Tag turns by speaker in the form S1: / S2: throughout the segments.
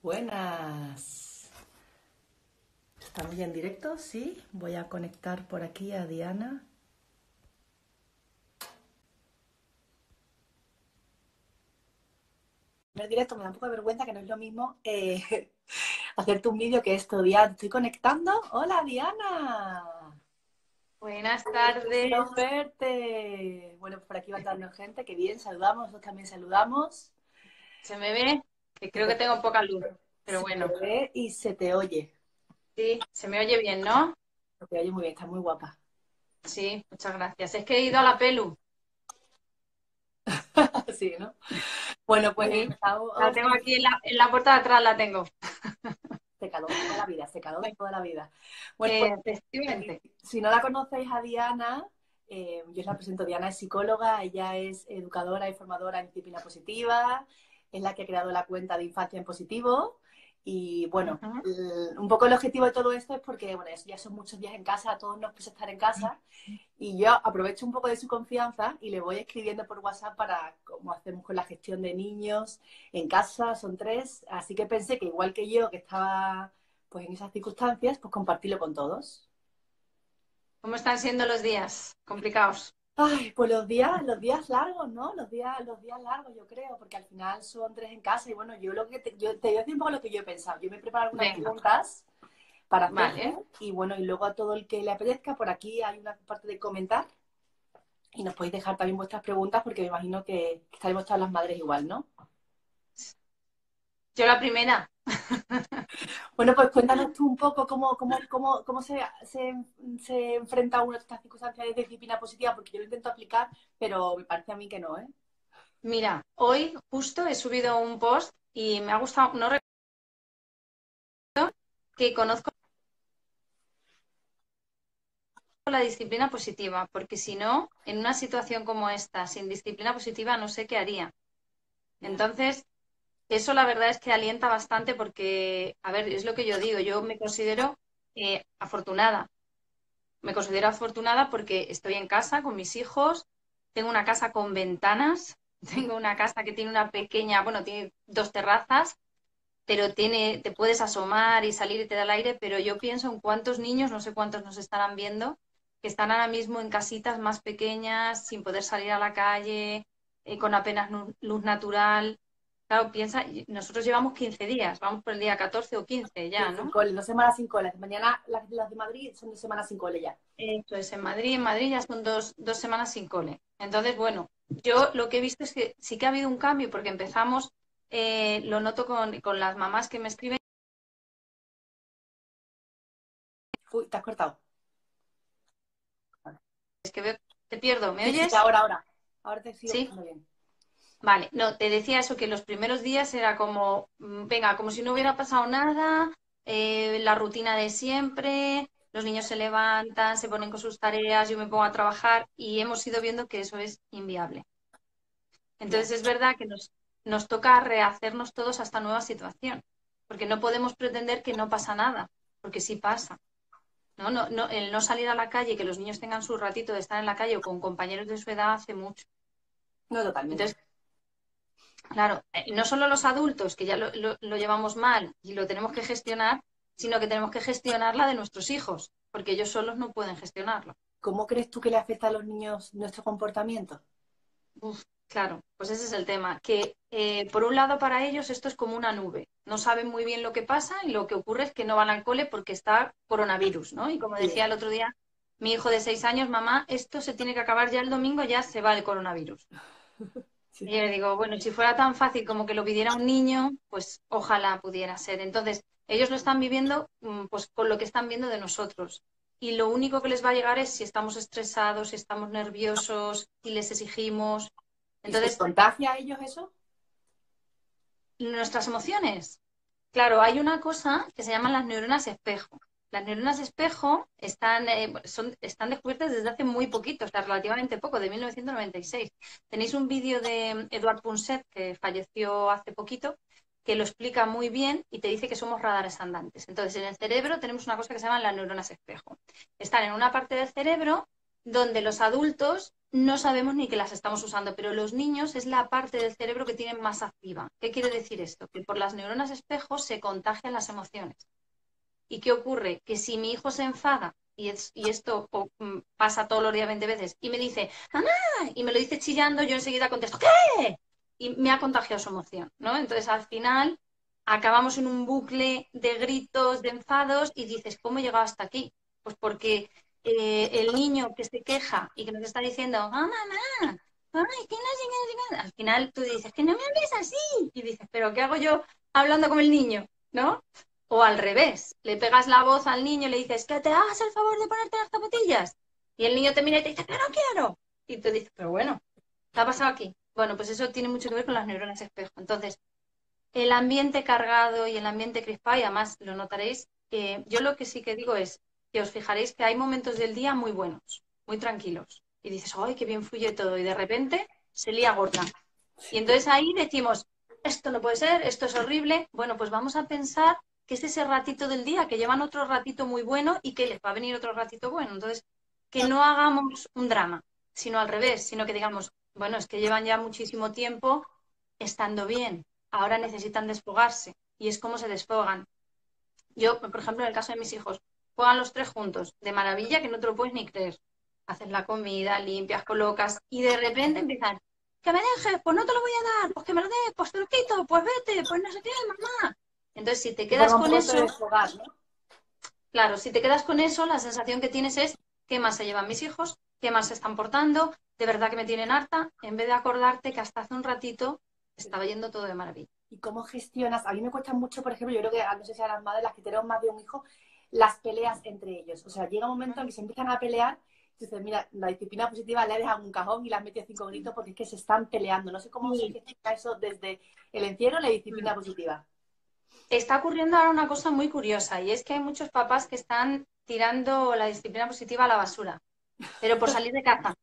S1: Buenas. ¿Estamos ya en directo? Sí. Voy a conectar por aquí a Diana. En el directo me da un poco de vergüenza, que no es lo mismo hacerte un vídeo que esto. Diana, estoy conectando. Hola, Diana.
S2: Buenas
S1: Qué gusto
S2: tardes.
S1: verte. Bueno, por aquí va entrando gente. Qué bien, saludamos. Nosotros también saludamos.
S2: ¿Se me ve? Que
S1: Se
S2: creo que
S1: te,
S2: tengo poca luz, pero
S1: se te
S2: bueno,
S1: ve y se te oye.
S2: sí, se me oye bien, ¿no?
S1: Se te oye muy bien, estás muy guapa.
S2: Sí, muchas gracias. Es que he ido a la pelu.
S1: Sí, ¿no? Bueno, pues
S2: Sí, la
S1: empezamos.
S2: tengo aquí en la puerta de atrás, la tengo.
S1: Secador de toda la vida, secador de toda la vida. Bueno, pues
S2: Efectivamente.
S1: si no la conocéis a Diana, yo os la presento. Diana es psicóloga, ella es educadora y formadora en disciplina positiva, es la que ha creado la cuenta de Infancia en Positivo. Y bueno,
S2: Ujú.
S1: un poco el objetivo de todo esto es porque, bueno, ya son muchos días en casa, a todos nos pesa estar en casa. Y yo aprovecho un poco de su confianza y le voy escribiendo por WhatsApp para cómo hacemos con la gestión de niños en casa, son tres. Así que pensé que igual que yo, que estaba pues en esas circunstancias, pues compartirlo con todos.
S2: ¿Cómo están siendo los días? Complicados.
S1: Ay, pues los días largos, ¿no? Los días largos, yo creo, porque al final son tres en casa y bueno, yo te voy a decir un poco lo que yo he pensado. Yo me he preparado algunas
S2: Venga,
S1: preguntas para hacerte
S2: vale.
S1: y bueno, y luego a todo el que le apetezca, por aquí hay una parte de comentar y nos podéis dejar también vuestras preguntas porque me imagino que estaremos todas las madres igual, ¿no?
S2: Yo la primera.
S1: Bueno, pues cuéntanos tú un poco cómo se enfrenta uno a estas circunstancias de disciplina positiva, porque yo lo intento aplicar, pero me parece a mí que no, ¿eh?
S2: Mira, hoy justo he subido un post y me ha gustado, no recuerdo que conozco la disciplina positiva, porque si no, en una situación como esta, sin disciplina positiva, no sé qué haría.
S1: Ya.
S2: Entonces, eso la verdad es que alienta bastante porque, a ver, es lo que yo digo, yo me considero afortunada. Me considero afortunada porque estoy en casa con mis hijos, tengo una casa con ventanas, tengo una casa que tiene una pequeña, bueno, tiene dos terrazas, pero te puedes asomar y salir y te da el aire, pero yo pienso en cuántos niños, no sé cuántos nos estarán viendo, que están ahora mismo en casitas más pequeñas, sin poder salir a la calle, con apenas luz natural. Claro, piensa, nosotros llevamos 15 días, vamos por el día 14 o 15
S1: Sí,
S2: ya,
S1: sin
S2: ¿no?
S1: cole, 2 semanas sin cole. Mañana las de Madrid son 2 semanas sin cole ya.
S2: Eso es, en Madrid ya son dos semanas sin cole. Entonces, bueno, yo lo que he visto es que sí que ha habido un cambio, porque empezamos, lo noto con las mamás que me escriben,
S1: Uy, te has cortado.
S2: es que te pierdo, ¿me
S1: Sí, sí,
S2: oyes?
S1: ahora. Ahora te sigo
S2: Sí.
S1: escuchando bien.
S2: Vale, no, te decía eso, que los primeros días era como, venga, como si no hubiera pasado nada, la rutina de siempre, los niños se levantan, se ponen con sus tareas, yo me pongo a trabajar y hemos ido viendo que eso es inviable.
S1: Ya.
S2: Entonces es verdad que nos toca rehacernos todos a esta nueva situación, porque no podemos pretender que no pasa nada, porque sí pasa. ¿No? No, no, el no salir a la calle, que los niños tengan su ratito de estar en la calle o con compañeros de su edad hace mucho.
S1: No, totalmente.
S2: Entonces, claro, no solo los adultos, que ya lo llevamos mal y lo tenemos que gestionar, sino que tenemos que gestionar la de nuestros hijos, porque ellos solos no pueden gestionarlo.
S1: ¿Cómo crees tú que le afecta a los niños nuestro comportamiento?
S2: Uf, claro, pues ese es el tema, que por un lado para ellos esto es como una nube, no saben muy bien lo que pasa y lo que ocurre es que no van al cole porque está coronavirus, ¿no? Y como
S1: Sí.
S2: decía el otro día mi hijo de 6 años, mamá, esto se tiene que acabar ya el domingo, ya se va el coronavirus.
S1: Sí.
S2: Y yo le digo, bueno, si fuera tan fácil como que lo pidiera un niño, pues ojalá pudiera ser. Entonces, ellos lo están viviendo pues con lo que están viendo de nosotros. Y lo único que les va a llegar es si estamos estresados, si estamos nerviosos, si les exigimos.
S1: ¿Y se les
S2: Entonces,
S1: contagia a ellos eso?
S2: nuestras emociones. Claro, hay una cosa que se llaman las neuronas espejo. Las neuronas espejo están descubiertas desde hace muy poquito, o sea, relativamente poco, de 1996. Tenéis un vídeo de Edward Punset, que falleció hace poquito, que lo explica muy bien y te dice que somos radares andantes. Entonces, en el cerebro tenemos una cosa que se llama las neuronas espejo. Están en una parte del cerebro donde los adultos no sabemos ni que las estamos usando, pero los niños es la parte del cerebro que tienen más activa. ¿Qué quiere decir esto? Que por las neuronas espejo se contagian las emociones. ¿Y qué ocurre? Que si mi hijo se enfada, y esto pasa todos los días 20 veces, y me dice, mamá, y me lo dice chillando, yo enseguida contesto, ¿qué? Y me ha contagiado su emoción, ¿no? Entonces, al final, acabamos en un bucle de gritos, de enfados, y dices, ¿cómo he llegado hasta aquí? Pues porque el niño que se queja y que nos está diciendo, mamá, ay, que no sé qué, no sé qué", al final tú dices, que no me hables así, y dices, ¿pero qué hago yo hablando con el niño? ¿No? O al revés, le pegas la voz al niño y le dices, que te hagas el favor de ponerte las zapatillas. Y el niño te mira y te dice, que no quiero. Y tú dices, pero bueno, ¿qué ha pasado aquí? Bueno, pues eso tiene mucho que ver con las neuronas espejo. Entonces, el ambiente cargado y el ambiente crispado, y además lo notaréis, yo lo que sí que digo es que os fijaréis que hay momentos del día muy buenos, muy tranquilos. Y dices, ¡ay, qué bien fluye todo! Y de repente se lía gorda. Y entonces ahí decimos, esto no puede ser, esto es horrible. Bueno, pues vamos a pensar que es ese ratito del día, que llevan otro ratito muy bueno y que les va a venir otro ratito bueno. Entonces, que no hagamos un drama, sino al revés, sino que digamos, bueno, es que llevan ya muchísimo tiempo estando bien, ahora necesitan desfogarse y es como se desfogan. Yo, por ejemplo, en el caso de mis hijos, juegan los tres juntos, de maravilla que no te lo puedes ni creer. Haces la comida, limpias, colocas y de repente empiezan, que me dejes, pues no te lo voy a dar, pues que me lo des, pues te lo quito, pues vete, pues no sé qué, mamá. Entonces, si te
S1: Y
S2: quedas
S1: forma un
S2: con
S1: poco eso de
S2: eso,
S1: desfogar, ¿no?
S2: claro, si te quedas con eso, la sensación que tienes es, ¿qué más se llevan mis hijos? ¿Qué más se están portando? ¿De verdad que me tienen harta? En vez de acordarte que hasta hace un ratito estaba yendo todo de maravilla.
S1: ¿Y cómo gestionas? A mí me cuesta mucho, por ejemplo, yo creo que, no sé si a las madres, las que tenemos más de un hijo, las peleas entre ellos. O sea, llega un momento en que se empiezan a pelear y dices, mira, la disciplina positiva la he dejado en un cajón y las metido 5 gritos porque es que se están peleando. No sé cómo se
S2: Sí.
S1: gestiona eso desde el encierro y la disciplina positiva.
S2: Está ocurriendo ahora una cosa muy curiosa y es que hay muchos papás que están tirando la disciplina positiva a la basura, pero por salir de casa,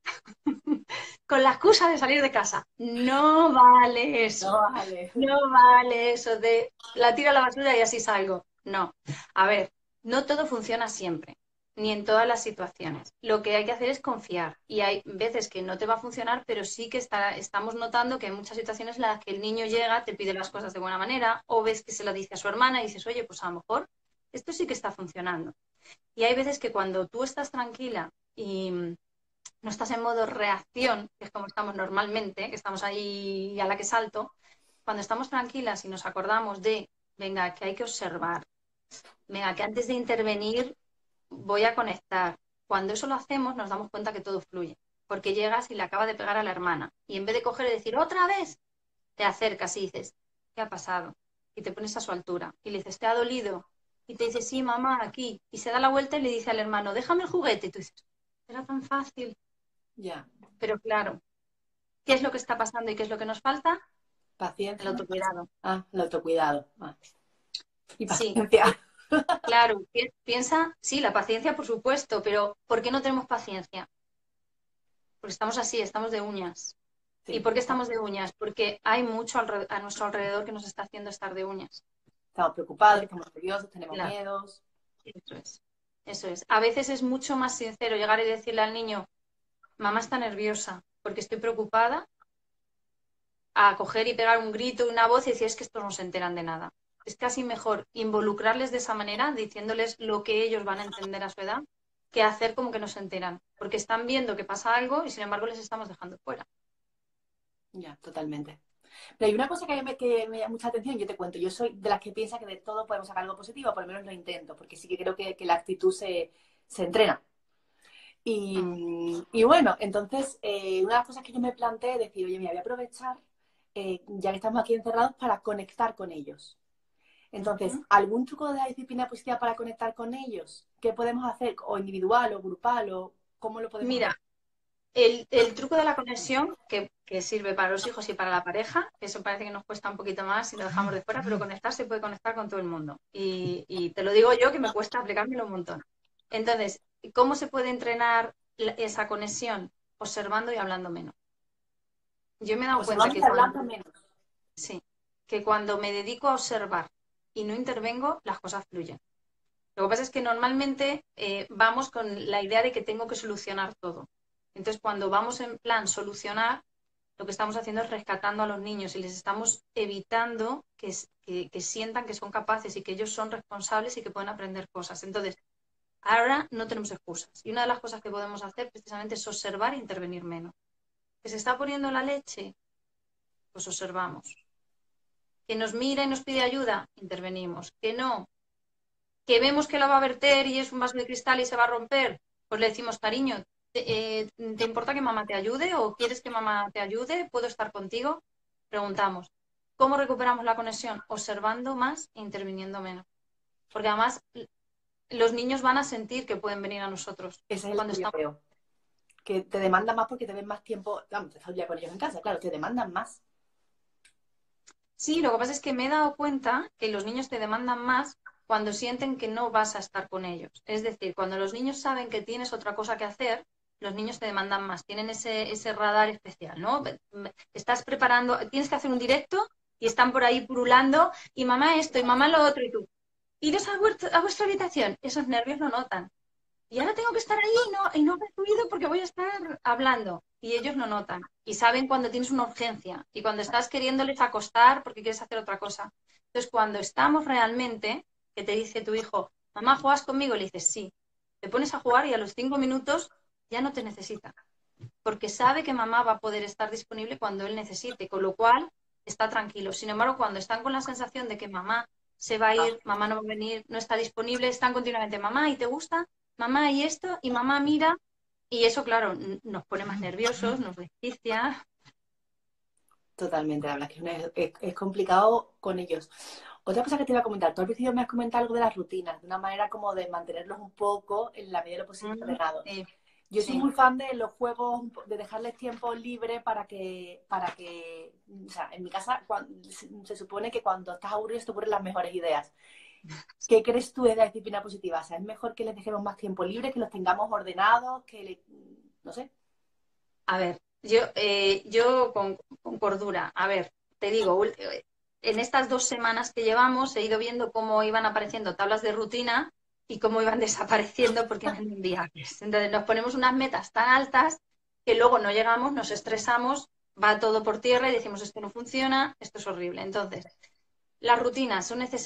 S2: con la excusa de salir de casa. No vale
S1: No,
S2: eso,
S1: vale.
S2: no vale eso de la tiro a la basura y así salgo. No, a ver, no todo funciona siempre, ni en todas las situaciones. Lo que hay que hacer es confiar y hay veces que no te va a funcionar, pero sí que estamos notando que hay muchas situaciones en las que el niño llega, te pide las cosas de buena manera o ves que se lo dice a su hermana y dices, oye, pues a lo mejor esto sí que está funcionando. Y hay veces que cuando tú estás tranquila y no estás en modo reacción, que es como estamos normalmente, que estamos ahí a la que salto, cuando estamos tranquilas y nos acordamos de, venga, que hay que observar, venga, que antes de intervenir voy a conectar. Cuando eso lo hacemos nos damos cuenta que todo fluye, porque llegas y le acaba de pegar a la hermana y en vez de coger y decir otra vez, te acercas y dices, ¿qué ha pasado? Y te pones a su altura y le dices, ¿te ha dolido? Y te dice, sí, mamá, aquí. Y se da la vuelta y le dice al hermano, déjame el juguete. Y tú dices, era tan fácil.
S1: Ya.
S2: Pero claro, ¿qué es lo que está pasando y qué es lo que nos falta? El
S1: Paciencia.
S2: autocuidado.
S1: Ah, el autocuidado. Ah. Y
S2: Sí,
S1: paciencia.
S2: claro, piensa, sí, la paciencia, por supuesto, pero ¿por qué no tenemos paciencia? Porque estamos así, estamos de uñas. ¿Y
S1: Sí.
S2: por qué estamos de uñas? Porque hay mucho a nuestro alrededor que nos está haciendo estar de uñas.
S1: Estamos preocupados,
S2: Entonces,
S1: estamos nerviosos, tenemos
S2: claro,
S1: miedos.
S2: eso es. Eso es. A veces es mucho más sincero llegar y decirle al niño, mamá está nerviosa porque estoy preocupada, a coger y pegar un grito, una voz y decir, es que estos no se enteran de nada. Es casi mejor involucrarles de esa manera, diciéndoles lo que ellos van a entender a su edad, que hacer como que no se enteran, porque están viendo que pasa algo y sin embargo les estamos dejando fuera.
S1: Ya, totalmente. Pero hay una cosa que me llama mucha atención, yo te cuento, yo soy de las que piensa que de todo podemos sacar algo positivo, por lo menos lo intento, porque sí que creo que la actitud se entrena.
S2: Mm.
S1: Y bueno, entonces, una de las cosas que yo me planteé es decir, oye, mira, voy a aprovechar, ya que estamos aquí encerrados, para conectar con ellos. Entonces,
S2: Ujú.
S1: ¿algún truco de la disciplina positiva para conectar con ellos? ¿Qué podemos hacer? ¿O individual o grupal? ¿O cómo lo podemos
S2: Mira,
S1: hacer?
S2: el truco de la conexión, que sirve para los hijos y para la pareja, eso parece que nos cuesta un poquito más si lo dejamos de fuera, pero conectar se puede conectar con todo el mundo. Y te lo digo yo que me cuesta aplicármelo un montón. Entonces, ¿cómo se puede entrenar esa conexión? Observando y hablando menos. Yo me he dado cuenta
S1: Observamos
S2: que
S1: y hablando menos.
S2: sí, que cuando me dedico a observar y no intervengo, las cosas fluyen. Lo que pasa es que normalmente vamos con la idea de que tengo que solucionar todo. Entonces, cuando vamos en plan solucionar, lo que estamos haciendo es rescatando a los niños y les estamos evitando que sientan que son capaces y que ellos son responsables y que pueden aprender cosas. Entonces, ahora no tenemos excusas. Y una de las cosas que podemos hacer precisamente es observar e intervenir menos. ¿Que se está poniendo la leche? Pues observamos. ¿Que nos mira y nos pide ayuda? Intervenimos. ¿Que no? ¿Que vemos que la va a verter y es un vaso de cristal y se va a romper? Pues le decimos, cariño, ¿te importa que mamá te ayude o quieres que mamá te ayude? ¿Puedo estar contigo? Preguntamos. ¿Cómo recuperamos la conexión? Observando más e interviniendo menos. Porque además los niños van a sentir que pueden venir a nosotros.
S1: Ese es el
S2: Cuando
S1: que yo
S2: estamos...
S1: veo. Que te demandan más porque te ven más tiempo, vamos, te estás ya con ellos en casa, claro, te demandan más.
S2: Sí, lo que pasa es que me he dado cuenta que los niños te demandan más cuando sienten que no vas a estar con ellos. Es decir, cuando los niños saben que tienes otra cosa que hacer, los niños te demandan más. Tienen ese radar especial, ¿no? Estás preparando, tienes que hacer un directo y están por ahí purulando y mamá esto y mamá lo otro y tú. Iros a vuestra habitación. Esos nervios lo notan. Y ahora tengo que estar ahí y no hacer ruido porque voy a estar hablando. Y ellos lo notan. Y saben cuando tienes una urgencia y cuando estás queriéndoles acostar porque quieres hacer otra cosa. Entonces, cuando estamos realmente, que te dice tu hijo, mamá, ¿juegas conmigo? Y le dices, sí. Te pones a jugar y a los 5 minutos ya no te necesita. Porque sabe que mamá va a poder estar disponible cuando él necesite. Con lo cual, está tranquilo. Sin embargo, cuando están con la sensación de que mamá se va a
S1: Ah,
S2: ir, mamá no va a venir, no está disponible, están continuamente, mamá, ¿y te gusta? Mamá, ¿y esto? Y mamá mira, y eso, claro, nos pone más nerviosos, nos desquicia.
S1: totalmente, la verdad es que es complicado con ellos. Otra cosa que te iba a comentar, tú al principio me has comentado algo de las rutinas, de una manera como de mantenerlos un poco, en la medida de lo posible, ordenados.
S2: Sí,
S1: Yo soy
S2: sí.
S1: muy fan de los juegos, de dejarles tiempo libre o sea, en mi casa se supone que cuando estás aburrido se te ocurren las mejores ideas. ¿Qué crees tú de la disciplina positiva? O sea, ¿es mejor que les dejemos más tiempo libre, que los tengamos ordenados, no sé?
S2: A ver, yo con cordura, a ver, te digo, en estas 2 semanas que llevamos he ido viendo cómo iban apareciendo tablas de rutina y cómo iban desapareciendo porque eran inviables. Entonces nos ponemos unas metas tan altas que luego no llegamos, nos estresamos, va todo por tierra y decimos esto no funciona, esto es horrible. Entonces, las rutinas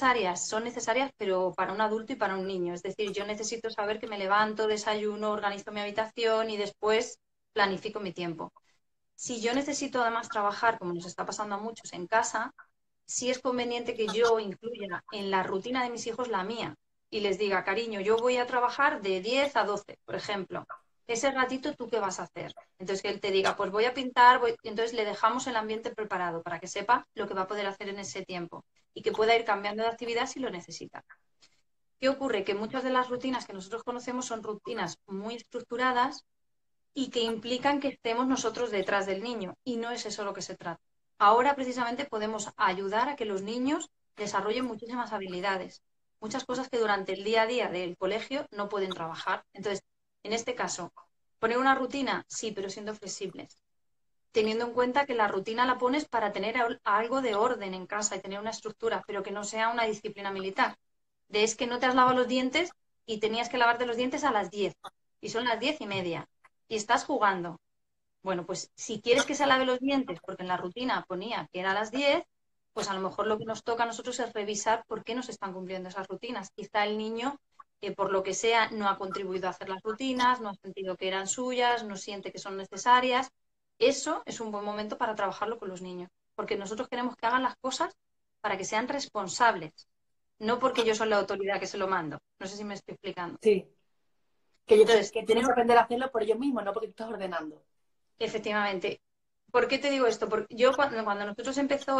S2: son necesarias, pero para un adulto y para un niño. Es decir, yo necesito saber que me levanto, desayuno, organizo mi habitación y después planifico mi tiempo. Si yo necesito además trabajar, como nos está pasando a muchos en casa, sí es conveniente que yo incluya en la rutina de mis hijos la mía y les diga, cariño, yo voy a trabajar de 10 a 12, por ejemplo. Ese ratito, ¿tú qué vas a hacer? Entonces, que él te diga, pues voy a pintar, entonces le dejamos el ambiente preparado para que sepa lo que va a poder hacer en ese tiempo y que pueda ir cambiando de actividad si lo necesita. ¿Qué ocurre? Que muchas de las rutinas que nosotros conocemos son rutinas muy estructuradas y que implican que estemos nosotros detrás del niño. Y no es eso lo que se trata. Ahora precisamente podemos ayudar a que los niños desarrollen muchísimas habilidades, muchas cosas que durante el día a día del colegio no pueden trabajar. Entonces, en este caso, poner una rutina, sí, pero siendo flexibles, teniendo en cuenta que la rutina la pones para tener algo de orden en casa y tener una estructura, pero que no sea una disciplina militar. De es que no te has lavado los dientes y tenías que lavarte los dientes a las 10 y son las 10:30 y estás jugando. Bueno, pues si quieres que se lave los dientes, porque en la rutina ponía que era a las 10, pues a lo mejor lo que nos toca a nosotros es revisar por qué no se están cumpliendo esas rutinas. Quizá el niño, por lo que sea, no ha contribuido a hacer las rutinas, no ha sentido que eran suyas, no siente que son necesarias. Eso es un buen momento para trabajarlo con los niños, porque nosotros queremos que hagan las cosas para que sean responsables, no porque yo soy la autoridad que se lo mando. No sé si me estoy explicando.
S1: Sí.
S2: Entonces,
S1: Que tienen que aprender a hacerlo por ellos mismos, no porque tú estás ordenando.
S2: efectivamente, ¿por qué te digo esto? Porque yo cuando nosotros empezó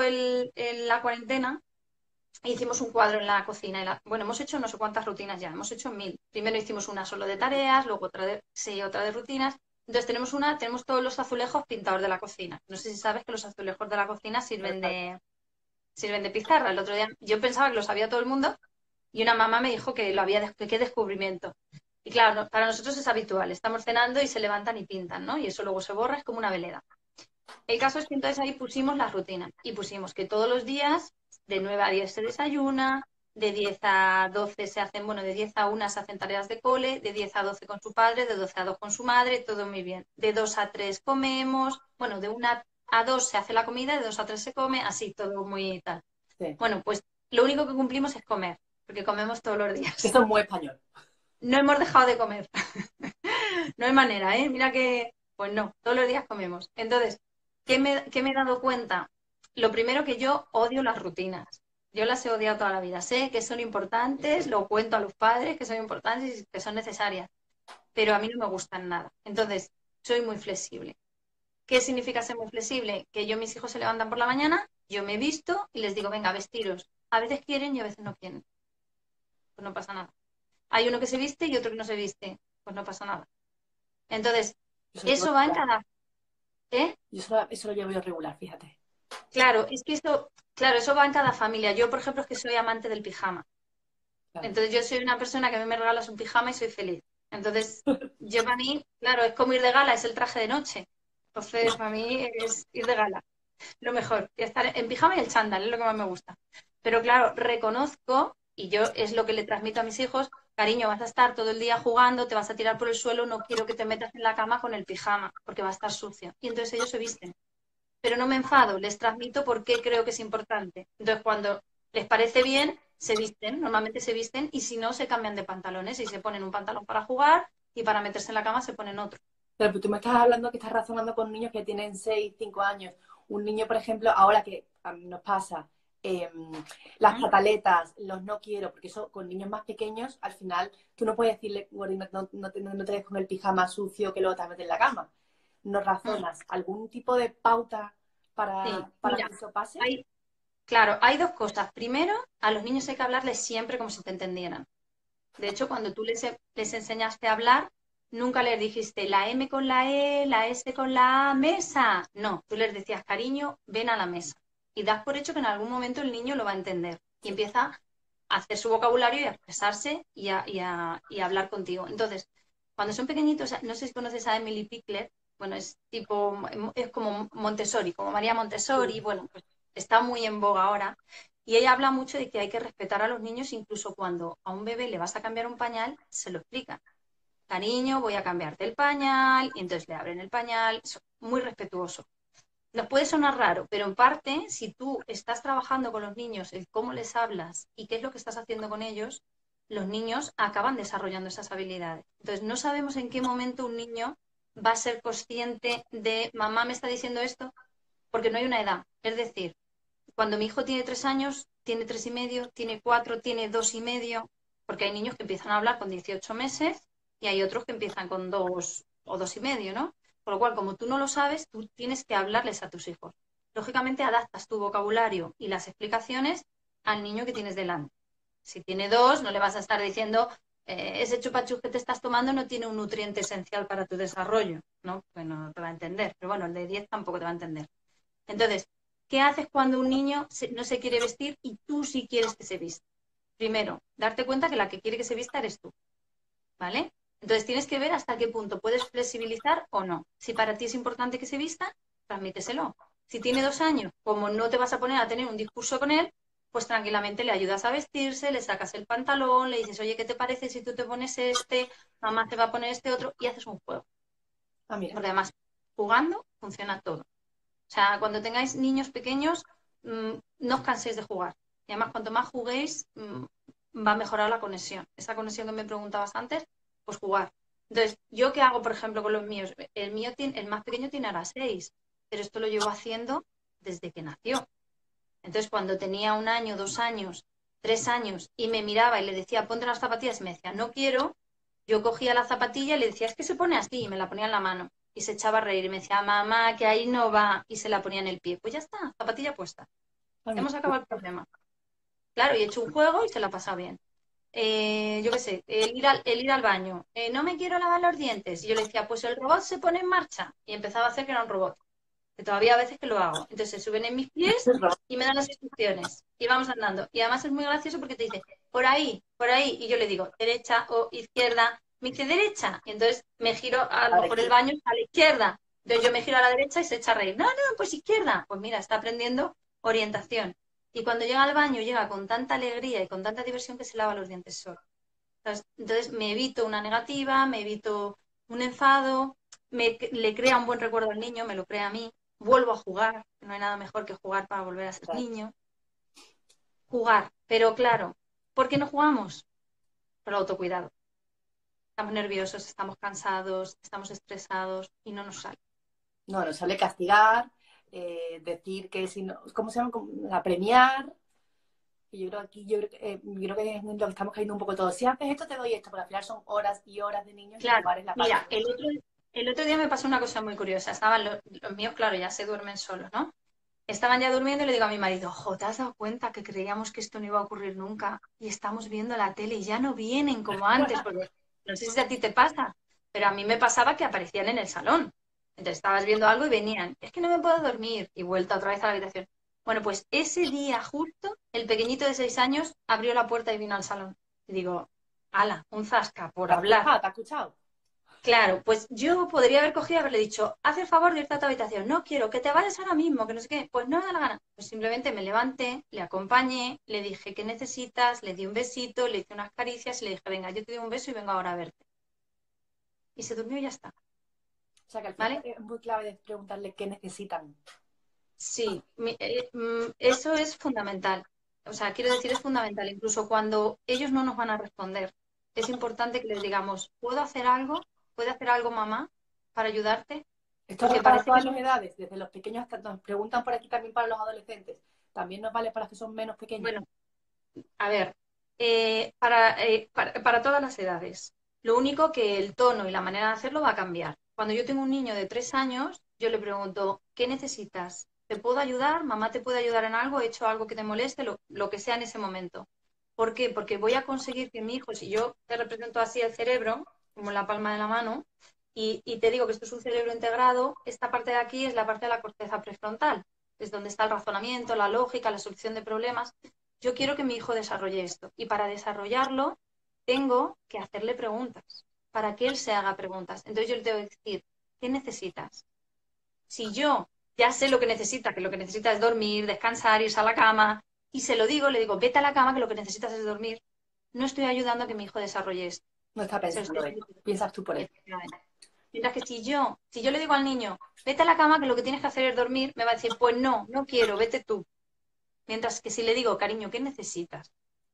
S2: la cuarentena, hicimos un cuadro en la cocina. Bueno, hemos hecho no sé cuántas rutinas ya, hemos hecho 1000. Primero hicimos una solo de tareas, luego otra de rutinas. Entonces tenemos todos los azulejos pintados de la cocina. No sé si sabes que los azulejos de la cocina sirven de pizarra. El otro día yo pensaba que lo sabía todo el mundo y una mamá me dijo que lo había, que qué descubrimiento. Y claro, para nosotros es habitual. Estamos cenando y se levantan y pintan, ¿no? Y eso luego se borra, es como una veleda. El caso es que entonces ahí pusimos las rutinas y pusimos que todos los días de 9 a 10 se desayuna, de 10 a 12 se hacen, bueno, de 10 a 1 se hacen tareas de cole, de 10 a 12 con su padre, de 12 a 2 con su madre, todo muy bien. De 2 a 3 comemos, bueno, de 1 a 2 se hace la comida, de 2 a 3 se come, así todo muy tal.
S1: Sí.
S2: Bueno, pues lo único que cumplimos es comer, porque comemos todos los días.
S1: Esto es muy español.
S2: No hemos dejado de comer. No hay manera, ¿eh? Mira que, pues no, todos los días comemos. Entonces, ¿qué me he dado cuenta? Lo primero que yo odio las rutinas. Yo las he odiado toda la vida. Sé que son importantes, lo cuento a los padres, que son importantes y que son necesarias, pero a mí no me gustan nada. Entonces, soy muy flexible. ¿Qué significa ser muy flexible? Que mis hijos se levantan por la mañana, yo me visto y les digo, venga, vestiros. A veces quieren y a veces no quieren. Pues no pasa nada. Hay uno que se viste y otro que no se viste. Pues no pasa nada. Entonces,
S1: Eso, lo llevo
S2: eso va en
S1: regular.
S2: cada... ¿Eh?
S1: Eso lo llevo yo regular, fíjate.
S2: Claro, es que esto, claro, eso va en cada familia. Yo, por ejemplo, es que soy amante del pijama.
S1: Claro.
S2: Entonces, yo soy una persona que a mí me regalas un pijama y soy feliz. Entonces, yo para mí, claro, es como ir de gala, es el traje de noche. Entonces, para mí es ir de gala. Lo mejor, y estar en pijama y el chándal, es lo que más me gusta. Pero claro, reconozco, y yo es lo que le transmito a mis hijos, cariño, vas a estar todo el día jugando, te vas a tirar por el suelo, no quiero que te metas en la cama con el pijama, porque va a estar sucio. Y entonces ellos se visten. Pero no me enfado, les transmito por qué creo que es importante. Entonces, cuando les parece bien, se visten, normalmente se visten, y si no, se cambian de pantalones y se ponen un pantalón para jugar y para meterse en la cama se ponen otro.
S1: Pero pues, tú me estás hablando que estás razonando con niños que tienen 6 5 años. Un niño, por ejemplo, ahora que nos pasa, eh, las
S2: ¿Mm?
S1: pataletas, los no quiero, porque eso con niños más pequeños, al final tú no puedes decirle, "Gori, no te des con el pijama sucio que luego te metes en la cama". No
S2: ¿Mm?
S1: razonas. ¿Algún tipo de pauta
S2: Sí,
S1: para
S2: mira,
S1: que eso pase?
S2: hay, claro, hay dos cosas. Primero, a los niños hay que hablarles siempre como si te entendieran. De hecho, cuando tú les enseñaste a hablar, nunca les dijiste la M con la E, la S con la A, mesa. No, tú les decías, cariño, ven a la mesa. Y das por hecho que en algún momento el niño lo va a entender y empieza a hacer su vocabulario y a expresarse y a hablar contigo. Entonces, cuando son pequeñitos, no sé si conoces a Emily Pickler, bueno, es tipo, es como Montessori, como María Montessori,
S1: Sí.
S2: bueno, pues está muy en boga ahora. Y ella habla mucho de que hay que respetar a los niños, incluso cuando a un bebé le vas a cambiar un pañal, se lo explica. Cariño, voy a cambiarte el pañal, y entonces le abren el pañal, muy respetuoso. Nos puede sonar raro, pero en parte, si tú estás trabajando con los niños, el cómo les hablas y qué es lo que estás haciendo con ellos, los niños acaban desarrollando esas habilidades. Entonces, no sabemos en qué momento un niño va a ser consciente de, mamá me está diciendo esto, porque no hay una edad. Es decir, cuando mi hijo tiene 3 años, tiene 3 y medio, tiene 4, tiene 2 y medio, porque hay niños que empiezan a hablar con 18 meses y hay otros que empiezan con 2 o 2 y medio, ¿no? Por lo cual, como tú no lo sabes, tú tienes que hablarles a tus hijos. Lógicamente, adaptas tu vocabulario y las explicaciones al niño que tienes delante. Si tiene 2, no le vas a estar diciendo, ese chupachus que te estás tomando no tiene un nutriente esencial para tu desarrollo, ¿no? Pues no te va a entender. Pero bueno, el de 10 tampoco te va a entender. Entonces, ¿qué haces cuando un niño no se quiere vestir y tú sí quieres que se vista? Primero, darte cuenta que la que quiere que se vista eres tú, ¿vale? Entonces tienes que ver hasta qué punto puedes flexibilizar o no. Si para ti es importante que se vista, transmíteselo. Si tiene 2 años, como no te vas a poner a tener un discurso con él, pues tranquilamente le ayudas a vestirse, le sacas el pantalón, le dices, oye, ¿qué te parece si tú te pones este? Mamá te va a poner este otro y haces un juego.
S1: Ah, mira.
S2: Porque además, jugando funciona todo. O sea, cuando tengáis niños pequeños, no os canséis de jugar. Y además, cuanto más juguéis, va a mejorar la conexión. Esa conexión que me preguntabas antes, pues jugar. Entonces, ¿yo qué hago, por ejemplo, con los míos? El más pequeño tiene ahora 6, pero esto lo llevo haciendo desde que nació. Entonces, cuando tenía 1 año, 2 años, 3 años, y me miraba y le decía, ponte las zapatillas, y me decía, no quiero, yo cogía la zapatilla y le decía, es que se pone así, y me la ponía en la mano. Y se echaba a reír y me decía, mamá, que ahí no va, y se la ponía en el pie. Pues ya está, zapatilla puesta.
S1: Ah, mira.
S2: Hemos acabado el problema. Claro, y he hecho un juego y se la ha pasado bien. Yo qué sé, el ir al baño. No me quiero lavar los dientes. Y yo le decía, pues el robot se pone en marcha. Y empezaba a hacer que era un robot, que todavía a veces que lo hago. Entonces se suben en mis pies y me dan las instrucciones. Y vamos andando. Y además es muy gracioso porque te dice, por ahí. Y yo le digo, derecha o izquierda. Me dice, derecha. Y entonces me giro, a lo
S1: A ver,
S2: mejor el baño a la izquierda. Entonces yo me giro a la derecha y se echa a reír. No, no, pues izquierda. Pues mira, está aprendiendo orientación. Y cuando llega al baño, llega con tanta alegría y con tanta diversión que se lava los dientes solo. Entonces me evito una negativa, me evito un enfado, le crea un buen recuerdo al niño, me lo crea a mí, vuelvo a jugar, no hay nada mejor que jugar para volver a ser niño. Jugar, pero claro, ¿por qué no jugamos? Por el autocuidado. Estamos nerviosos, estamos cansados, estamos estresados y no nos sale.
S1: No, nos sale castigar, decir que si no, ¿cómo se llama? Apremiar. Y yo creo que aquí, yo creo que es lo que estamos cayendo un poco todos. Si haces esto, te doy esto, pero al final son horas y horas de niños y
S2: Claro,
S1: jugar es la parte
S2: mira, el otro día me pasó una cosa muy curiosa. Estaban los míos, claro, ya se duermen solos, ¿no? Estaban ya durmiendo y le digo a mi marido, ojo, ¿te has dado cuenta que creíamos que esto no iba a ocurrir nunca? Y estamos viendo la tele y ya no vienen como antes, porque no sé si a ti te pasa, pero a mí me pasaba que aparecían en el salón. Entonces estabas viendo algo y venían, es que no me puedo dormir, y vuelta otra vez a la habitación. Bueno, pues ese día justo, el pequeñito de 6 años abrió la puerta y vino al salón. Y digo, ala, un zasca por
S1: ¿Te has
S2: hablar.
S1: fijado? ¿Te has escuchado?
S2: Claro, pues yo podría haber cogido y haberle dicho, haz el favor de irte a tu habitación, no quiero que te vayas ahora mismo, que no sé qué, pues no me da la gana. Pues simplemente me levanté, le acompañé, le dije, ¿qué necesitas? Le di un besito, le hice unas caricias y le dije, venga, yo te doy un beso y vengo ahora a verte. Y se durmió y ya está,
S1: O sea, que al final
S2: ¿vale?
S1: es muy clave de preguntarle qué necesitan.
S2: Sí, eso es fundamental. O sea, quiero decir, es fundamental. Incluso cuando ellos no nos van a responder, es importante que les digamos, ¿puedo hacer algo? ¿Puede hacer algo mamá para ayudarte?
S1: Esto
S2: Porque
S1: vale para
S2: parece que
S1: todas las edades, desde los pequeños hasta nos preguntan por aquí también para los adolescentes. También nos vale para los que son menos pequeños.
S2: bueno, a ver, para todas las edades. Lo único que el tono y la manera de hacerlo va a cambiar. Cuando yo tengo un niño de 3 años, yo le pregunto, ¿qué necesitas? ¿Te puedo ayudar? ¿Mamá te puede ayudar en algo? ¿He hecho algo que te moleste? Lo que sea en ese momento. ¿Por qué? Porque voy a conseguir que mi hijo, si yo te represento así el cerebro, como en la palma de la mano, y te digo que esto es un cerebro integrado, esta parte de aquí es la parte de la corteza prefrontal, es donde está el razonamiento, la lógica, la solución de problemas. Yo quiero que mi hijo desarrolle esto y para desarrollarlo tengo que hacerle preguntas, para que él se haga preguntas. Entonces yo le tengo que decir, ¿qué necesitas? Si yo ya sé lo que necesita, que lo que necesita es dormir, descansar, irse a la cama, y se lo digo, le digo, vete a la cama, que lo que necesitas es dormir, no estoy ayudando a que mi hijo desarrolle esto.
S1: No está
S2: Se lo estoy
S1: pensando él.
S2: diciendo.
S1: Piensas tú por él.
S2: Efectivamente. Mientras que si yo le digo al niño, vete a la cama, que lo que tienes que hacer es dormir, me va a decir, pues no, no quiero, vete tú. Mientras que si le digo, cariño, ¿qué necesitas?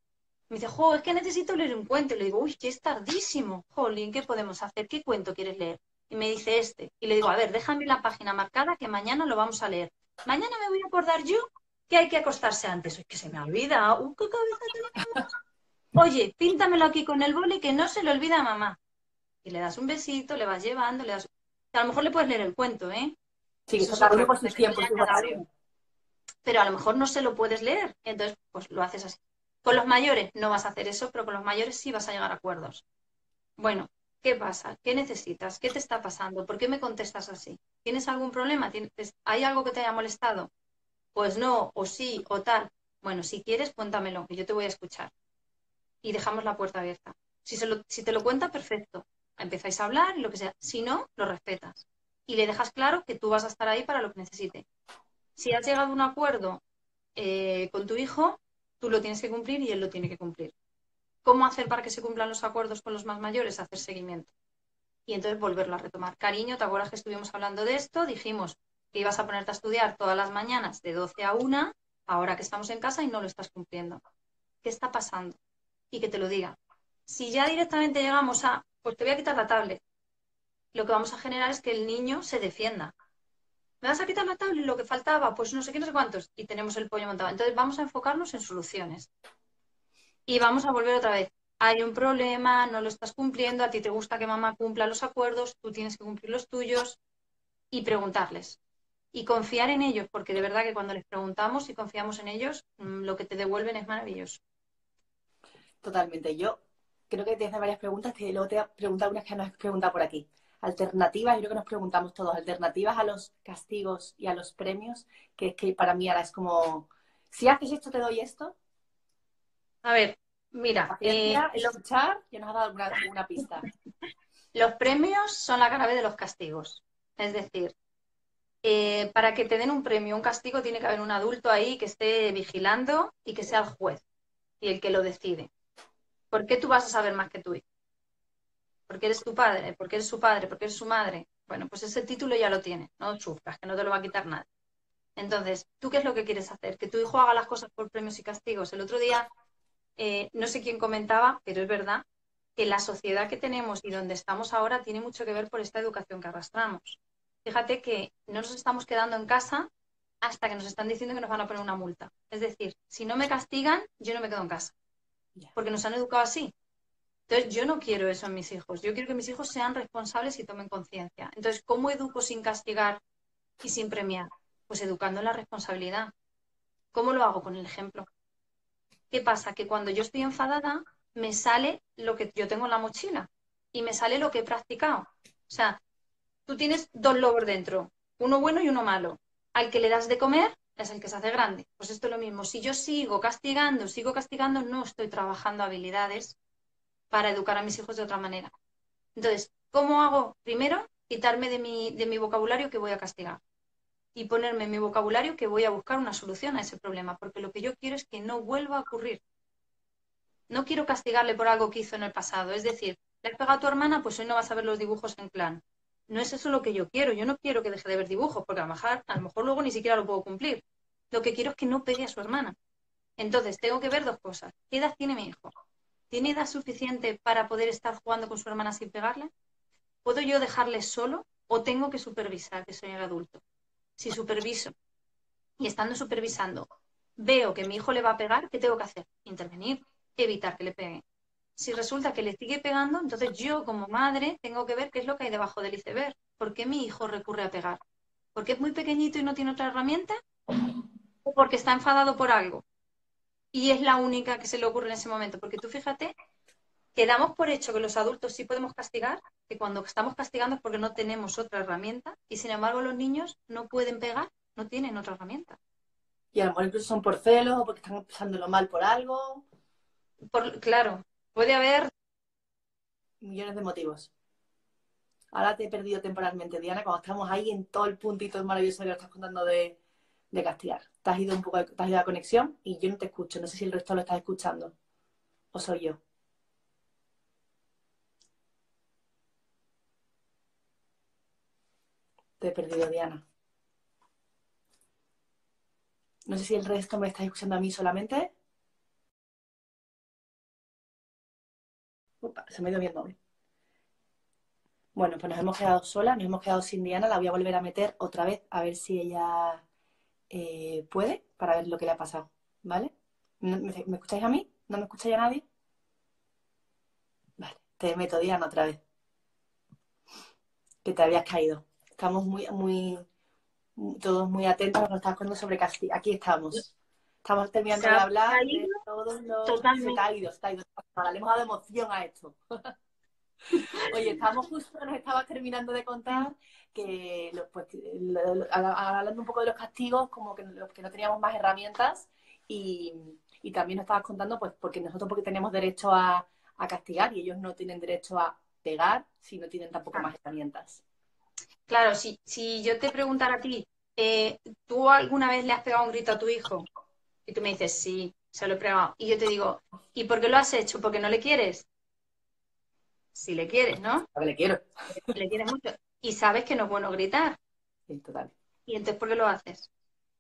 S2: Me dice, jo, es que necesito leer un cuento. Y le digo, uy, que es tardísimo. Jolín, ¿qué podemos hacer? ¿Qué cuento quieres leer? Y me dice este. Y le digo, a ver, déjame la página marcada que mañana lo vamos a leer. Mañana me voy a acordar yo que hay que acostarse antes. Es que se me olvida. ¿Qué cabeza tenemos? Oye, píntamelo aquí con el boli que no se le olvida a mamá. Y le das un besito, le vas llevando, le das... A lo mejor le puedes leer el cuento, ¿eh?
S1: Sí, que
S2: Eso
S1: está
S2: es
S1: cada
S2: otra
S1: uno con
S2: cosa,
S1: sus
S2: que
S1: tiempos,
S2: sea
S1: sus
S2: cada
S1: horarios.
S2: uno. Pero a lo mejor no se lo puedes leer. Entonces, pues lo haces así. Con los mayores no vas a hacer eso, pero con los mayores sí vas a llegar a acuerdos. Bueno, ¿qué pasa? ¿Qué necesitas? ¿Qué te está pasando? ¿Por qué me contestas así? ¿Tienes algún problema? ¿Hay algo que te haya molestado? Pues no, o sí, o tal. Bueno, si quieres, cuéntamelo, que yo te voy a escuchar. Y dejamos la puerta abierta. Si te lo cuenta, perfecto. Empezáis a hablar y lo que sea. Si no, lo respetas. Y le dejas claro que tú vas a estar ahí para lo que necesite. Si has llegado a un acuerdo con tu hijo, tú lo tienes que cumplir y él lo tiene que cumplir. ¿Cómo hacer para que se cumplan los acuerdos con los más mayores? Hacer seguimiento. Y entonces volverlo a retomar. Cariño, ¿te acuerdas que estuvimos hablando de esto? Dijimos que ibas a ponerte a estudiar todas las mañanas de 12 a 1, ahora que estamos en casa y no lo estás cumpliendo. ¿Qué está pasando? Y que te lo diga. Si ya directamente llegamos a, pues te voy a quitar la tablet, lo que vamos a generar es que el niño se defienda. ¿Me vas a quitar la tablet? Lo que faltaba, pues no sé qué, no sé cuántos. Y tenemos el pollo montado. Entonces vamos a enfocarnos en soluciones. Y vamos a volver otra vez. Hay un problema, no lo estás cumpliendo, a ti te gusta que mamá cumpla los acuerdos, tú tienes que cumplir los tuyos y preguntarles. Y confiar en ellos, porque de verdad que cuando les preguntamos y confiamos en ellos, lo que te devuelven es maravilloso.
S1: Totalmente. Yo creo que te hace varias preguntas que luego te voy a preguntar unas que nos has preguntado por aquí. Alternativas, yo creo que nos preguntamos todos, alternativas a los castigos y a los premios, que es que para mí ahora es como, si haces esto, te doy esto.
S2: A ver, mira,
S1: Paciencia, escuchar, ya nos ha dado una pista.
S2: los premios son la cara B de los castigos. Es decir, Para que te den un premio, un castigo, tiene que haber un adulto ahí que esté vigilando y que sea el juez y el que lo decide. ¿Por qué tú vas a saber más que tu hijo? Porque eres tu padre, porque eres su padre, porque eres su madre. Bueno, pues ese título ya lo tienes, no sufras, que no te lo va a quitar nadie. Entonces, ¿tú qué es lo que quieres hacer? Que tu hijo haga las cosas por premios y castigos. El otro día, no sé quién comentaba, pero es verdad que la sociedad que tenemos y donde estamos ahora tiene mucho que ver por esta educación que arrastramos. Fíjate que no nos estamos quedando en casa hasta que nos están diciendo que nos van a poner una multa. Es decir, si no me castigan, yo no me quedo en casa,
S1: Ya.
S2: porque nos han educado así. Entonces, yo no quiero eso en mis hijos. Yo quiero que mis hijos sean responsables y tomen conciencia. Entonces, ¿cómo educo sin castigar y sin premiar? Pues educando en la responsabilidad. ¿Cómo lo hago? Con el ejemplo. ¿Qué pasa? Que cuando yo estoy enfadada, me sale lo que yo tengo en la mochila y me sale lo que he practicado. O sea, tú tienes dos lobos dentro, uno bueno y uno malo. Al que le das de comer es el que se hace grande. Pues esto es lo mismo. Si yo sigo castigando, no estoy trabajando habilidades para educar a mis hijos de otra manera. Entonces, ¿cómo hago? Primero, quitarme de mi vocabulario que voy a castigar y ponerme en mi vocabulario que voy a buscar una solución a ese problema, porque lo que yo quiero es que no vuelva a ocurrir. No quiero castigarle por algo que hizo en el pasado. Es decir, le has pegado a tu hermana, pues hoy no vas a ver los dibujos en clan. No es eso lo que yo quiero. Yo no quiero que deje de ver dibujos, porque a lo mejor luego ni siquiera lo puedo cumplir. Lo que quiero es que no pegue a su hermana. Entonces, tengo que ver dos cosas. ¿Qué edad tiene mi hijo? ¿Tiene edad suficiente para poder estar jugando con su hermana sin pegarle? ¿Puedo yo dejarle solo o tengo que supervisar, que soy el adulto? Si superviso y estando supervisando veo que mi hijo le va a pegar, ¿qué tengo que hacer? Intervenir, evitar que le pegue. Si resulta que le sigue pegando, entonces yo como madre tengo que ver qué es lo que hay debajo del iceberg. ¿Por qué mi hijo recurre a pegar? ¿Porque es muy pequeñito y no tiene otra herramienta? ¿O porque está enfadado por algo? Y es la única que se le ocurre en ese momento. Porque tú fíjate que damos por hecho que los adultos sí podemos castigar, que cuando estamos castigando es porque no tenemos otra herramienta, y sin embargo los niños no pueden pegar, no tienen otra herramienta.
S1: Y a lo mejor incluso son por celos o porque están pasándolo mal por algo.
S2: Claro, puede haber.
S1: Millones de motivos. Ahora te he perdido temporalmente, Diana, cuando estamos ahí en todo el puntito maravilloso que lo estás contando de castigar. Te has ido un poco, te has ido a la conexión y yo no te escucho. No sé si el resto lo estás escuchando. ¿O soy yo? Te he perdido, Diana. No sé si el resto me está escuchando a mí solamente. Upa, se me ha ido viendo hoy. Bueno, pues nos hemos quedado solas, nos hemos quedado sin Diana. La voy a volver a meter otra vez a ver si ella puede para ver lo que le ha pasado. ¿Vale? ¿Me escucháis a mí? ¿No me escucháis a nadie? Vale, te meto Diana otra vez. Que te habías caído. Estamos todos muy atentos a lo que nos estás contando sobre Castilla. Aquí estamos. Estamos
S2: Se
S1: terminando de
S2: ha
S1: hablar
S2: caído
S1: de todos los... Se te
S2: totalmente.
S1: ha ido, se te ha ido. Le hemos dado emoción a esto. Oye, estamos justo, nos estabas terminando de contar que, pues, hablando un poco de los castigos, como que los que no teníamos más herramientas y, y también nos estabas contando, pues, porque tenemos derecho a castigar y ellos no tienen derecho a pegar si no tienen tampoco más herramientas.
S2: Claro, si yo te preguntara a ti, ¿tú alguna vez le has pegado un grito a tu hijo? Y tú me dices, sí, se lo he pegado. Y yo te digo, ¿y por qué lo has hecho? ¿Porque no le quieres? Si le quieres, ¿no?
S1: A ver, le quiero.
S2: Le quieres mucho. Y sabes que no es bueno gritar.
S1: Sí, total.
S2: ¿Y entonces por qué lo haces?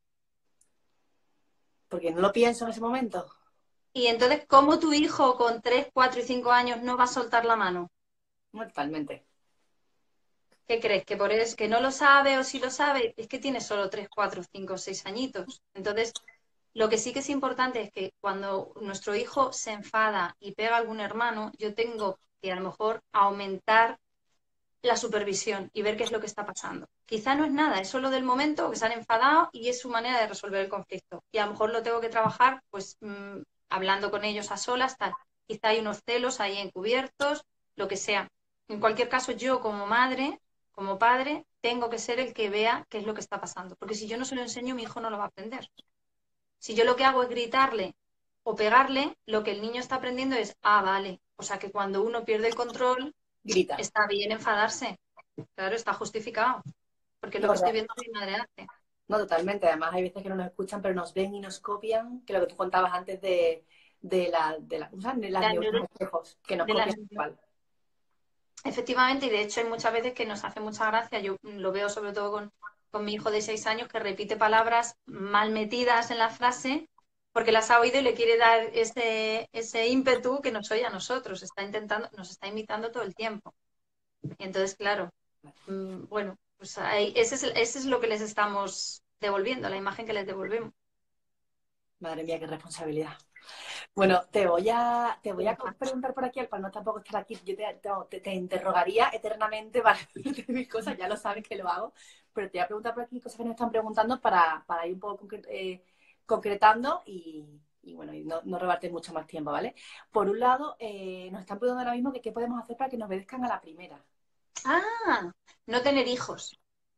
S1: Porque no lo pienso en ese momento.
S2: Y entonces, ¿cómo tu hijo con 3, 4 y 5 años no va a soltar la mano?
S1: No, totalmente.
S2: ¿Qué crees? ¿Que por eso que no lo sabe o si lo sabe? Es que tiene solo 3, 4, 5, 6 añitos. Entonces, lo que sí que es importante es que cuando nuestro hijo se enfada y pega a algún hermano, yo tengo que a lo mejor aumentar la supervisión y ver qué es lo que está pasando. Quizá no es nada, es solo del momento que se han enfadado y es su manera de resolver el conflicto. Y a lo mejor lo tengo que trabajar pues hablando con ellos a solas, tal. Quizá hay unos celos ahí encubiertos, lo que sea. En cualquier caso, yo como madre, como padre, tengo que ser el que vea qué es lo que está pasando. Porque si yo no se lo enseño, mi hijo no lo va a aprender. Si yo lo que hago es gritarle o pegarle, lo que el niño está aprendiendo es, ah, vale. O sea que cuando uno pierde el control,
S1: Grita.
S2: está bien enfadarse. Claro, está justificado. porque es lo
S1: No,
S2: que estoy viendo que mi madre hace.
S1: no, totalmente. Además, hay veces que no nos escuchan, pero nos ven y nos copian, que lo que tú contabas antes de ¿cómo se llama? De las
S2: De,
S1: neuronas espejos, que nos
S2: de la
S1: copian igual.
S2: Efectivamente, y de hecho hay muchas veces que nos hace mucha gracia, yo lo veo sobre todo con mi hijo de 6 años que repite palabras mal metidas en la frase porque las ha oído y le quiere dar ese ímpetu que nos oye a nosotros, está intentando, nos está imitando todo el tiempo. Y entonces, claro, bueno, pues ese es lo que les estamos devolviendo, la imagen que les devolvemos.
S1: Madre mía, qué responsabilidad. Bueno, te voy a preguntar por aquí, para no tampoco estar aquí, yo te interrogaría eternamente para decirte mis cosas, ya lo sabes que lo hago, pero te voy a preguntar por aquí cosas que nos están preguntando para ir un poco concretando y bueno, y no robarte mucho más tiempo, ¿vale? Por un lado, nos están preguntando ahora mismo que qué podemos hacer para que nos obedezcan a la primera.
S2: Ah, no tener hijos.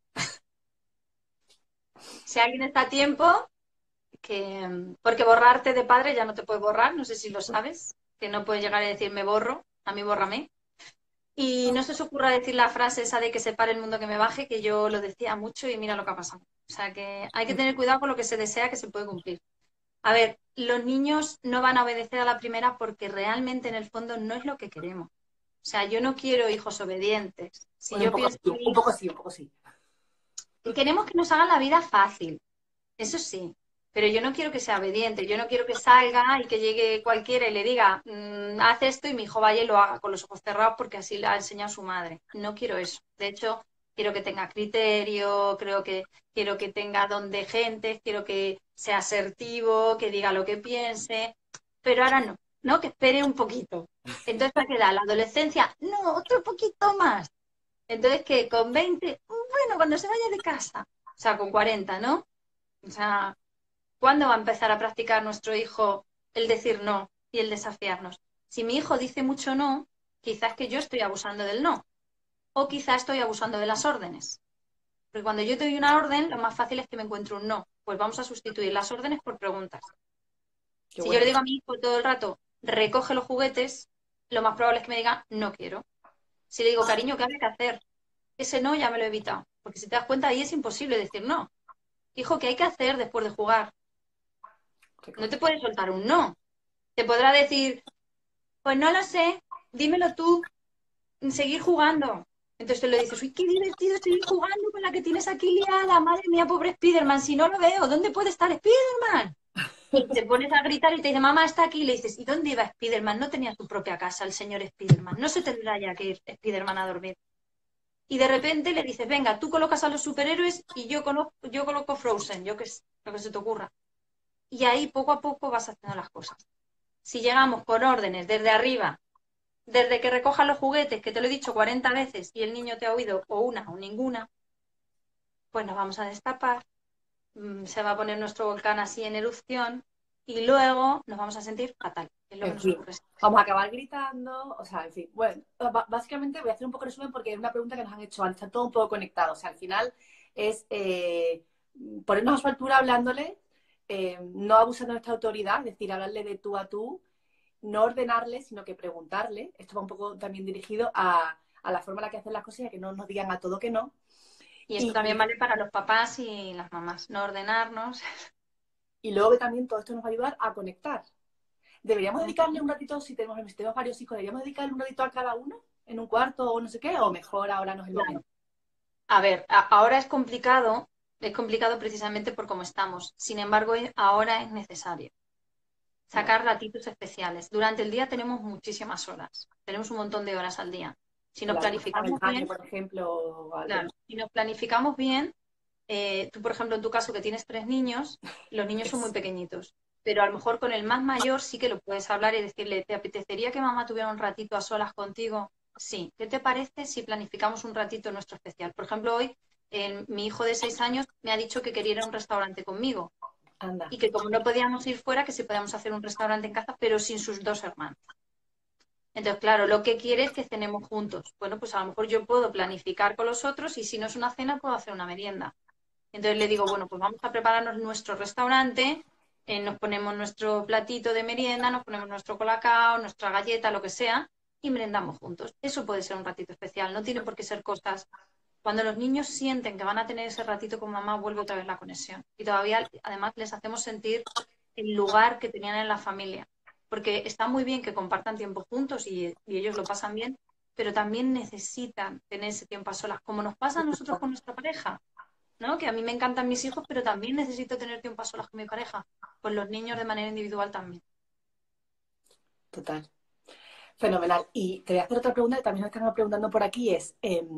S2: Si alguien está a tiempo, porque borrarte de padre ya no te puede borrar, no sé si lo sabes, que no puedes llegar a decir me borro, a mí bórrame. Y no se os ocurra decir la frase esa de que se pare el mundo que me baje, que yo lo decía mucho y mira lo que ha pasado. O sea que hay que tener cuidado con lo que se desea que se puede cumplir. A ver, los niños no van a obedecer a la primera porque realmente en el fondo no es lo que queremos. O sea, yo no quiero hijos obedientes. Si
S1: Bueno, un
S2: yo
S1: poco
S2: pienso
S1: sí, un poco sí, un poco sí.
S2: que queremos que nos hagan la vida fácil, eso sí, pero yo no quiero que sea obediente, yo no quiero que salga y que llegue cualquiera y le diga, haz esto y mi hijo vaya y lo haga con los ojos cerrados porque así le ha enseñado su madre. No quiero eso. De hecho, quiero que tenga criterio, quiero que tenga don de gente, quiero que sea asertivo, que diga lo que piense, pero ahora no, ¿no? Que espere un poquito. Entonces, ¿para qué da? La adolescencia, no, otro poquito más. Entonces, que con 20, bueno, cuando se vaya de casa, o sea, con 40, ¿no? O sea, ¿cuándo va a empezar a practicar nuestro hijo el decir no y el desafiarnos? Si mi hijo dice mucho no, quizás que yo estoy abusando del no, o quizás estoy abusando de las órdenes. Porque cuando yo te doy una orden, lo más fácil es que me encuentre un no. Pues vamos a sustituir las órdenes por preguntas.
S1: Qué
S2: Si yo
S1: bueno.
S2: le digo a mi hijo todo el rato, recoge los juguetes, lo más probable es que me diga, no quiero. Si le digo, cariño, ¿qué hay que hacer? Ese no ya me lo he evitado. Porque si te das cuenta, ahí es imposible decir no. Hijo, ¿qué hay que hacer después de jugar? No te puedes soltar un no. Te podrá decir, pues no lo sé, dímelo tú, seguir jugando. Entonces te lo dices, uy, qué divertido seguir jugando con la que tienes aquí liada, madre mía, pobre Spiderman, si no lo veo, ¿dónde puede estar Spiderman? Y te pones a gritar y te dice, mamá, está aquí, y le dices, ¿y dónde iba Spiderman? No tenía su propia casa el señor Spiderman, no se tendrá ya que ir Spiderman a dormir. Y de repente le dices, venga, tú colocas a los superhéroes y yo coloco Frozen, yo que es lo que se te ocurra. Y ahí poco a poco vas haciendo las cosas. Si llegamos con órdenes desde arriba, desde que recojas los juguetes, que te lo he dicho 40 veces y el niño te ha oído o una o ninguna, pues nos vamos a destapar, se va a poner nuestro volcán así en erupción y luego nos vamos a sentir fatal, que es lo que
S1: En
S2: nos
S1: fin,
S2: ocurre.
S1: vamos a acabar gritando, o sea, en fin. Bueno, básicamente voy a hacer un poco de resumen porque es una pregunta que nos han hecho antes, está todo un poco conectado. O sea, al final es ponernos a su altura hablándole, no abusando de nuestra autoridad, es decir, hablarle de tú a tú, no ordenarle, sino que preguntarle. Esto va un poco también dirigido a la forma en la que hacen las cosas y a que no nos digan a todo que no.
S2: Y esto
S1: Y,
S2: también vale para los papás y las mamás, no ordenarnos.
S1: y luego que también todo esto nos va a ayudar a conectar. ¿Deberíamos dedicarle un ratito, si tenemos varios hijos, deberíamos dedicarle un ratito a cada uno en un cuarto o no sé qué? ¿O mejor ahora no es el
S2: Claro.
S1: momento?
S2: A ver, ahora es complicado precisamente por cómo estamos. Sin embargo, ahora es necesario
S1: Vale.
S2: sacar ratitos especiales. Durante el día tenemos muchísimas horas, tenemos un montón de horas al día. Si
S1: En
S2: nos
S1: la ducha, en el
S2: planificamos
S1: baño,
S2: bien,
S1: por ejemplo, o algo.
S2: claro, si nos planificamos bien, tú, por ejemplo, en tu caso que tienes 3 niños, los niños son muy
S1: Yes.
S2: pequeñitos, pero a lo mejor con el más mayor sí que lo puedes hablar y decirle, ¿te apetecería que mamá tuviera un ratito a solas contigo? Sí. ¿Qué te parece si planificamos un ratito nuestro especial? Por ejemplo, hoy mi hijo de 6 años me ha dicho que quería ir a un restaurante conmigo
S1: Anda.
S2: y que como no podíamos ir fuera, que si podíamos hacer un restaurante en casa, pero sin sus 2 hermanos. Entonces, claro, lo que quiere es que cenemos juntos. Bueno, pues a lo mejor yo puedo planificar con los otros y si no es una cena, puedo hacer una merienda. Entonces le digo, bueno, pues vamos a prepararnos nuestro restaurante, nos ponemos nuestro platito de merienda, nos ponemos nuestro colacao, nuestra galleta, lo que sea, y merendamos juntos. Eso puede ser un ratito especial, no tiene por qué ser cosas Cuando los niños sienten que van a tener ese ratito con mamá, vuelve otra vez la conexión. Y todavía, además, les hacemos sentir el lugar que tenían en la familia. Porque está muy bien que compartan tiempo juntos y ellos lo pasan bien, pero también necesitan tener ese tiempo a solas, como nos pasa a nosotros con nuestra pareja, ¿no? Que a mí me encantan mis hijos, pero también necesito tener tiempo a solas con mi pareja. Pues los niños de manera individual también.
S1: Total. Fenomenal. Y te voy a hacer otra pregunta que también nos están preguntando por aquí, es,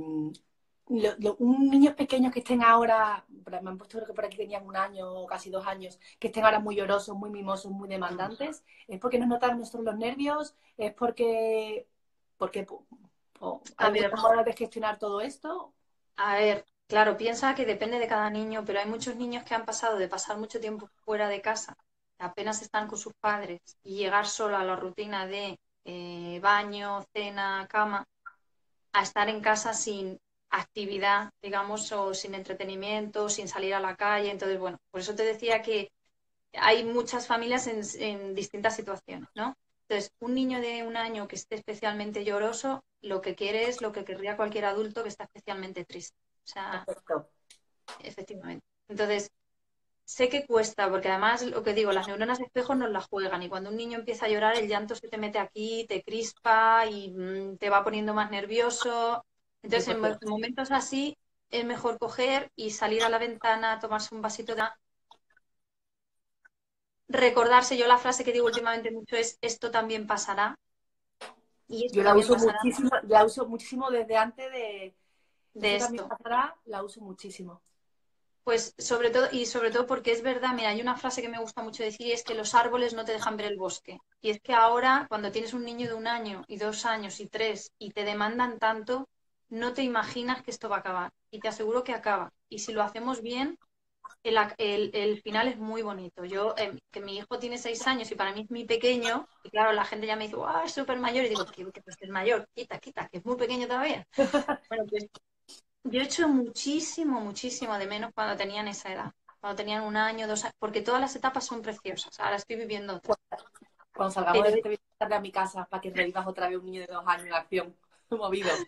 S1: un niños pequeños que estén ahora, me han puesto creo que por aquí tenían 1 año o casi 2 años, que estén ahora muy llorosos, muy mimosos, muy demandantes, ¿es porque nos notan nosotros los nervios? ¿Es porque
S2: A
S1: alguna
S2: ver,
S1: manera de gestionar todo esto?
S2: A ver, claro, piensa que depende de cada niño, pero hay muchos niños que han pasado de pasar mucho tiempo fuera de casa, apenas están con sus padres, y llegar solo a la rutina de baño, cena, cama, a estar en casa sin actividad, digamos, o sin entretenimiento, sin salir a la calle. Entonces, bueno, por eso te decía que hay muchas familias en distintas situaciones, ¿no? Entonces, un niño de 1 año que esté especialmente lloroso, lo que quiere es lo que querría cualquier adulto que está especialmente triste. O sea,
S1: Perfecto.
S2: efectivamente. Entonces, sé que cuesta, porque además, lo que digo, las neuronas de espejo nos las juegan y cuando un niño empieza a llorar, el llanto se te mete aquí, te crispa y te va poniendo más nervioso. Entonces, en
S1: 100%.
S2: momentos así, es mejor coger y salir a la ventana, tomarse un vasito de agua, recordarse. Yo la frase que digo últimamente mucho es esto también pasará y
S1: Yo
S2: esto también pasará
S1: la uso muchísimo desde antes de
S2: de
S1: eso también
S2: esto.
S1: pasará, la uso muchísimo.
S2: Pues sobre todo porque es verdad, mira, hay una frase que me gusta mucho decir y es que los árboles no te dejan ver el bosque. Y es que ahora, cuando tienes un niño de 1 año y 2 años y 3 y te demandan tanto, no te imaginas que esto va a acabar. Y te aseguro que acaba. Y si lo hacemos bien, el final es muy bonito. Yo, que mi hijo tiene 6 años y para mí es muy pequeño, y claro, la gente ya me dice, ¡wow, es súper mayor! Y digo, que pues es mayor, quita, quita, que es muy pequeño todavía. Bueno, pues yo he hecho muchísimo, muchísimo de menos cuando tenían esa edad, cuando tenían 1 año, 2 años, porque todas las etapas son preciosas. Ahora estoy viviendo otra.
S1: Cuando salgamos de
S2: Pero
S1: este vídeo a mi casa para que revivas otra vez un niño de 2 años en acción, movido.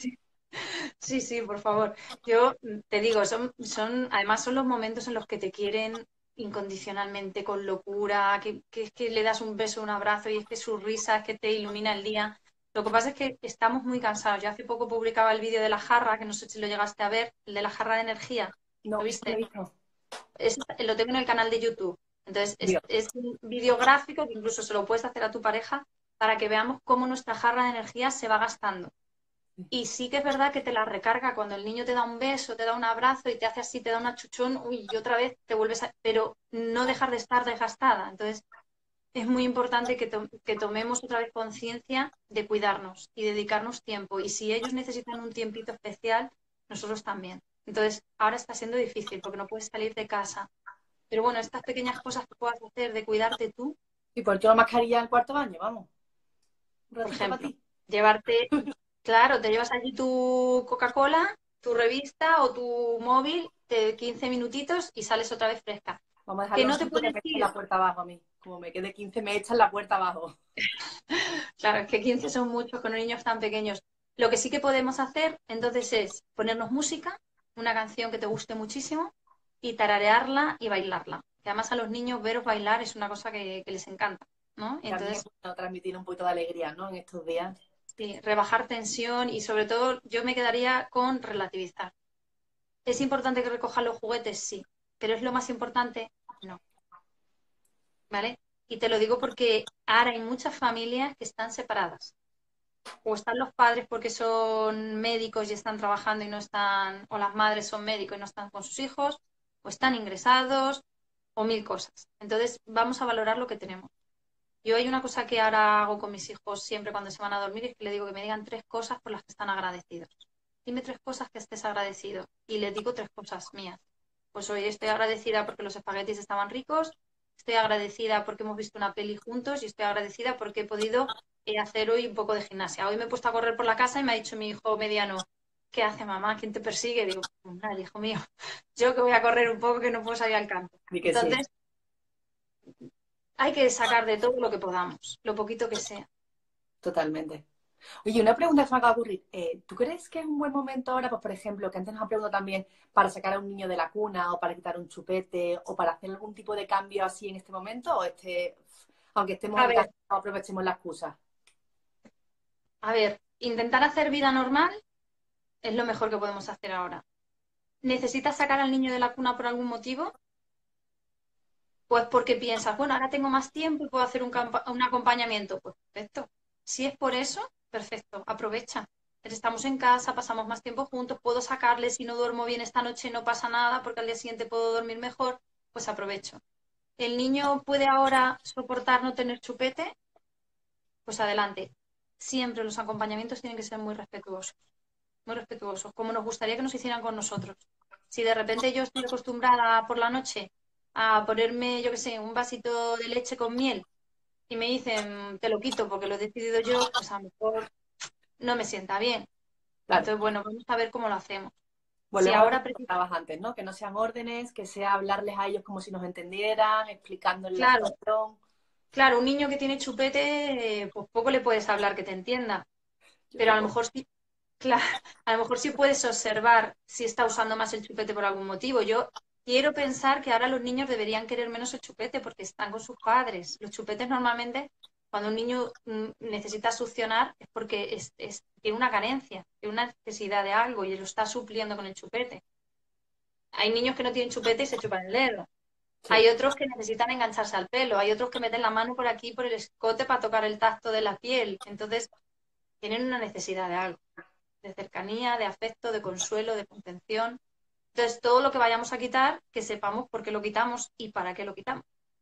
S2: sí, sí, por favor. Yo te digo, además son los momentos en los que te quieren incondicionalmente, con locura, que es que le das un beso, un abrazo y es que su risa es que te ilumina el día. Lo que pasa es que estamos muy cansados. Yo hace poco publicaba el vídeo de la jarra, que no sé si lo llegaste a ver, el de la jarra de energía. ¿Lo
S1: No, no lo he
S2: viste?
S1: visto.
S2: Lo tengo en el canal de YouTube. Entonces,
S1: Dios.
S2: es un vídeo gráfico que incluso se lo puedes hacer a tu pareja para que veamos cómo nuestra jarra de energía se va gastando. Y sí que es verdad que te la recarga cuando el niño te da un beso, te da un abrazo y te hace así, te da un achuchón, uy, y otra vez te vuelves a... Pero no dejar de estar desgastada. Entonces, es muy importante que tomemos otra vez conciencia de cuidarnos y dedicarnos tiempo. Y si ellos necesitan un tiempito especial, nosotros también. Entonces, ahora está siendo difícil porque no puedes salir de casa. Pero bueno, estas pequeñas cosas que puedas hacer de cuidarte tú,
S1: ¿Y por qué la mascarilla en cuarto baño? Vamos, un
S2: por
S1: ratito para
S2: ejemplo,
S1: ti.
S2: llevarte, claro, te llevas allí tu Coca-Cola, tu revista o tu móvil de 15 minutitos y sales otra vez fresca.
S1: Vamos a
S2: Que
S1: dejarlo en
S2: no te
S1: 15 que
S2: puedes
S1: me echen
S2: ir.
S1: la puerta abajo a mí. Como me quede 15 me echan la puerta abajo.
S2: Claro, es que 15 son muchos con niños tan pequeños. Lo que sí que podemos hacer entonces es ponernos música, una canción que te guste muchísimo y tararearla y bailarla. Que además a los niños veros bailar es una cosa que les encanta, ¿no?
S1: También es
S2: Entonces,
S1: bueno transmitir un poquito de alegría, ¿no? En estos días.
S2: sí, rebajar tensión y sobre todo yo me quedaría con relativizar. ¿Es importante que recojan los juguetes? Sí, pero ¿es lo más importante? No, ¿vale? Y te lo digo porque ahora hay muchas familias que están separadas. O están los padres porque son médicos y están trabajando y no están, o las madres son médicos y no están con sus hijos, o están ingresados, o mil cosas. Entonces, vamos a valorar lo que tenemos. Yo hay una cosa que ahora hago con mis hijos siempre cuando se van a dormir, es que les digo que me digan 3 cosas por las que están agradecidos. Dime 3 cosas que estés agradecido. Y les digo 3 cosas mías. Pues hoy estoy agradecida porque los espaguetis estaban ricos, estoy agradecida porque hemos visto una peli juntos y estoy agradecida porque he podido hacer hoy un poco de gimnasia. Hoy me he puesto a correr por la casa y me ha dicho mi hijo mediano, ¿qué hace mamá? ¿Quién te persigue? Digo, pues nada, hijo mío, yo que voy a correr un poco que no puedo salir al campo.
S1: Di que sí,
S2: Entonces, hay que sacar de todo lo que podamos, lo poquito que sea.
S1: totalmente. Oye, una pregunta que se me acaba de ocurrir. ¿Tú crees que es un buen momento ahora, pues por ejemplo, que antes nos han preguntado también, para sacar a un niño de la cuna o para quitar un chupete o para hacer algún tipo de cambio así en este momento? ¿O aunque estemos
S2: A
S1: en casa,
S2: ver,
S1: aprovechemos la excusa?
S2: intentar hacer vida normal es lo mejor que podemos hacer ahora. ¿Necesitas sacar al niño de la cuna por algún motivo? Pues porque piensas, bueno, ahora tengo más tiempo y puedo hacer un acompañamiento. Pues perfecto. Si es por eso, perfecto, aprovecha. Estamos en casa, pasamos más tiempo juntos, puedo sacarle, si no duermo bien esta noche no pasa nada porque al día siguiente puedo dormir mejor, pues aprovecho. ¿El niño puede ahora soportar no tener chupete? Pues adelante. Siempre los acompañamientos tienen que ser muy respetuosos, como nos gustaría que nos hicieran con nosotros. Si de repente yo estoy acostumbrada por la noche a ponerme, yo qué sé, un vasito de leche con miel y me dicen, te lo quito porque lo he decidido yo, pues a lo mejor no me sienta bien.
S1: Claro,
S2: Entonces, bueno, vamos a ver cómo lo hacemos. Si
S1: volvemos a lo que
S2: ahora,
S1: comentabas antes, ¿no? Que no sean órdenes, que sea hablarles a ellos como si nos entendieran, explicándoles la
S2: claro,
S1: situación.
S2: claro, un niño que tiene chupete, pues poco le puedes hablar que te entienda,
S1: Yo
S2: pero a lo
S1: supongo.
S2: mejor sí, claro, a lo mejor sí puedes observar si está usando más el chupete por algún motivo. Yo quiero pensar que ahora los niños deberían querer menos el chupete porque están con sus padres. Los chupetes normalmente, cuando un niño necesita succionar, es porque tiene una carencia, tiene una necesidad de algo y lo está supliendo con el chupete. Hay niños que no tienen chupete y se chupan el dedo.
S1: Sí.
S2: Hay otros que necesitan engancharse al pelo, hay otros que meten la mano por aquí, por el escote, para tocar el tacto de la piel. Entonces, tienen una necesidad de algo, de cercanía, de afecto, de consuelo, de contención. Entonces, todo lo que vayamos a quitar, que sepamos por qué lo quitamos y para qué lo quitamos.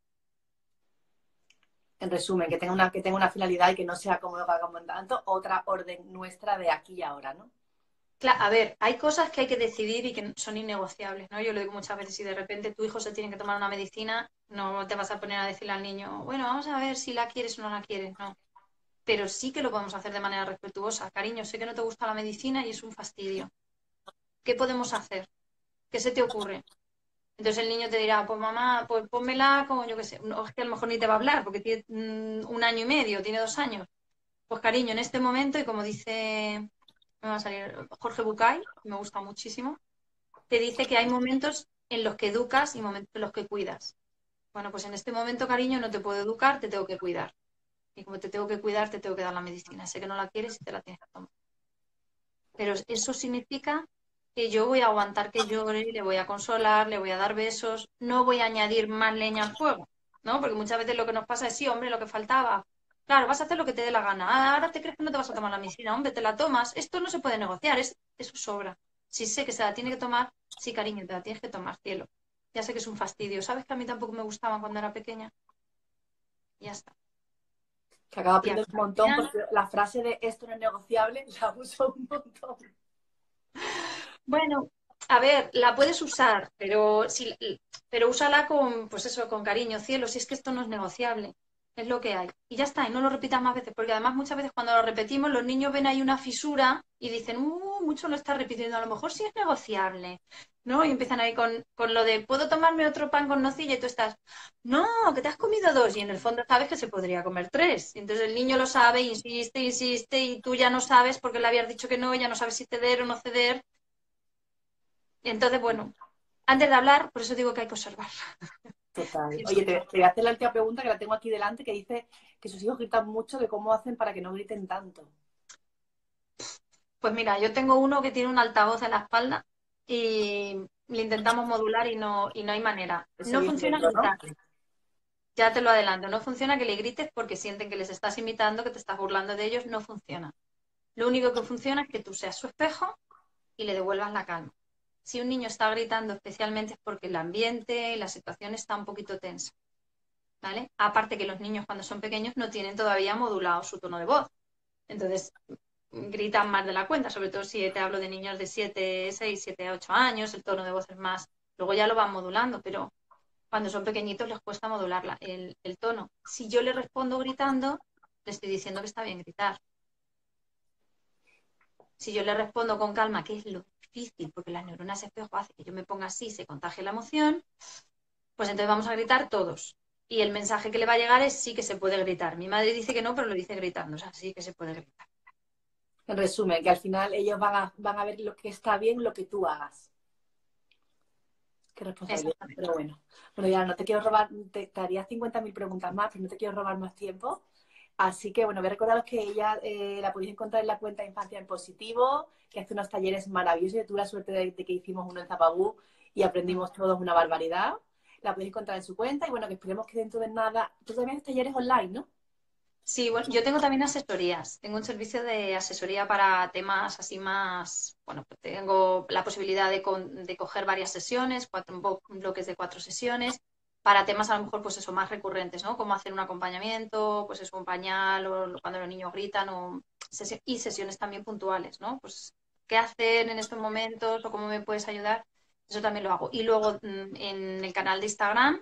S1: En resumen, que tenga una finalidad y que no sea como lo que hagamos tanto, otra orden nuestra de aquí y ahora, ¿no?
S2: A ver, hay cosas que hay que decidir y que son innegociables, ¿no? Yo lo digo muchas veces, si de repente tu hijo se tiene que tomar una medicina, no te vas a poner a decirle al niño, bueno, vamos a ver si la quieres o no la quieres, no. Pero sí que lo podemos hacer de manera respetuosa. Cariño, sé que no te gusta la medicina y es un fastidio. ¿Qué podemos hacer? ¿Qué se te ocurre? Entonces el niño te dirá, pues mamá, pues pónmela como yo qué sé. No, es que a lo mejor ni te va a hablar porque tiene 1 año y medio, tiene 2 años. Pues cariño, en este momento, y como dice, me va a salir Jorge Bucay, que me gusta muchísimo, te dice que hay momentos en los que educas y momentos en los que cuidas. Bueno, pues en este momento, cariño, no te puedo educar, te tengo que cuidar. Y como te tengo que cuidar, te tengo que dar la medicina. Sé que no la quieres y te la tienes que tomar. Pero eso significa que yo voy a aguantar que llore, le voy a consolar, le voy a dar besos, no voy a añadir más leña al fuego, ¿no? Porque muchas veces lo que nos pasa es, sí, hombre, lo que faltaba. Claro, vas a hacer lo que te dé la gana. Ah, ahora te crees que no te vas a tomar la medicina, hombre, te la tomas. Esto no se puede negociar, eso sobra. Si sé que se la tiene que tomar, sí, cariño, te la tienes que tomar, cielo. Ya sé que es un fastidio. ¿Sabes que a mí tampoco me gustaban cuando era pequeña? Ya está.
S1: Que acabo de
S2: Y al
S1: aprender un montón
S2: final,
S1: porque la frase de esto no es negociable la uso un montón.
S2: bueno, a ver, la puedes usar, pero úsala con, pues eso, con cariño, cielo, si es que esto no es negociable, es lo que hay. Y ya está, y no lo repitas más veces, porque además muchas veces cuando lo repetimos, los niños ven ahí una fisura y dicen, mucho lo está repitiendo, a lo mejor sí es negociable, ¿no? Y empiezan ahí con lo de, ¿puedo tomarme otro pan con nocilla? Y tú estás, no, que te has comido dos, y en el fondo sabes que se podría comer tres. Y entonces el niño lo sabe, insiste, insiste, y tú ya no sabes porque le habías dicho que no, ya no sabes si ceder o no ceder. Entonces, bueno, antes de hablar, por eso digo que hay que observar.
S1: Total.
S2: Y
S1: Oye, te,
S2: escuchar.
S1: te voy a hacer la última pregunta que la tengo aquí delante, que dice que sus hijos gritan mucho, que cómo hacen para que no griten tanto.
S2: Pues mira, yo tengo uno que tiene un altavoz en la espalda y le intentamos modular y no hay manera.
S1: Eso
S2: No
S1: viene
S2: funciona
S1: dentro, ¿no?
S2: gritar, ya te lo adelanto, no funciona que le grites porque sienten que les estás imitando, que te estás burlando de ellos, no funciona. Lo único que funciona es que tú seas su espejo y le devuelvas la calma. Si un niño está gritando especialmente es porque el ambiente y la situación está un poquito tensa, ¿vale? Aparte que los niños cuando son pequeños no tienen todavía modulado su tono de voz. Entonces, gritan más de la cuenta, sobre todo si te hablo de niños de 7 6 7 8 años, el tono de voz es más, luego ya lo van modulando, pero cuando son pequeñitos les cuesta modular el tono. Si yo le respondo gritando, le estoy diciendo que está bien gritar. Si yo le respondo con calma, que es lo difícil, porque las neuronas espejo hacen que yo me ponga así, se contagie la emoción, pues entonces vamos a gritar todos. Y el mensaje que le va a llegar es sí que se puede gritar. Mi madre dice que no, pero lo dice gritando, o sea, sí que se puede gritar.
S1: En resumen, que al final ellos van a ver lo que está bien, lo que tú hagas. Qué responsabilidad,
S2: Exactamente.
S1: pero bueno. Bueno, ya no te quiero robar, te haría 50.000 preguntas más, pero no te quiero robar más tiempo. Así que, bueno, voy a recordaros que ella la podéis encontrar en la cuenta Infancia en Positivo, que hace unos talleres maravillosos. Yo tuve la suerte de que hicimos uno en Zapagú y aprendimos todos una barbaridad. La podéis encontrar en su cuenta y, bueno, que esperemos que dentro de nada... Tú también haces talleres online, ¿no?
S2: Sí, bueno, yo tengo también asesorías. Tengo un servicio de asesoría para temas así más, bueno, pues tengo la posibilidad de coger varias sesiones, bloques de 4 sesiones, para temas a lo mejor, pues eso, más recurrentes, ¿no? Como hacer un acompañamiento, pues eso, un pañal, o cuando los niños gritan, y sesiones también puntuales, ¿no? Pues, ¿qué hacer en estos momentos o cómo me puedes ayudar? Eso también lo hago. Y luego en el canal de Instagram,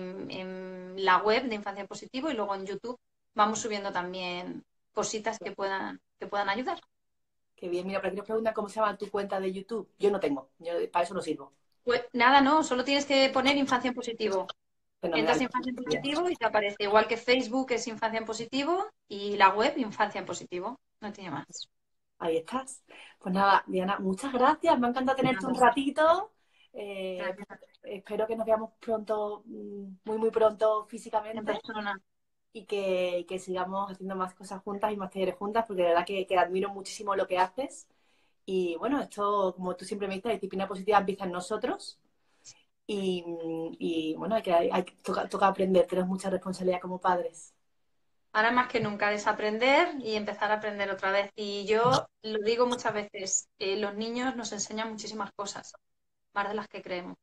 S2: en la web de Infancia en Positivo y luego en YouTube vamos subiendo también cositas que puedan ayudar.
S1: Qué bien, mira, pero aquí nos preguntan cómo se llama tu cuenta de YouTube. Yo no tengo, yo para eso no sirvo.
S2: Pues nada, no, solo tienes que poner Infancia en Positivo. Entras
S1: Fenomenal.
S2: a Infancia en Positivo y te aparece igual que Facebook es Infancia en Positivo y la web Infancia en Positivo. No tiene más.
S1: Ahí estás. Pues nada, Diana, muchas gracias. Me ha encantado tenerte un
S2: Nada,
S1: ratito. Eh,
S2: gracias
S1: espero que nos veamos pronto, muy, muy pronto
S2: en
S1: físicamente
S2: persona.
S1: y que sigamos haciendo más cosas juntas y más talleres juntas, porque de verdad que admiro muchísimo lo que haces. Y bueno, esto, como tú siempre me dices, la disciplina positiva empieza en nosotros. Y, bueno, toca aprender, tenemos mucha responsabilidad como padres.
S2: Ahora más que nunca desaprender y empezar a aprender otra vez. Y yo lo digo muchas veces, los niños nos enseñan muchísimas cosas, más de las que creemos.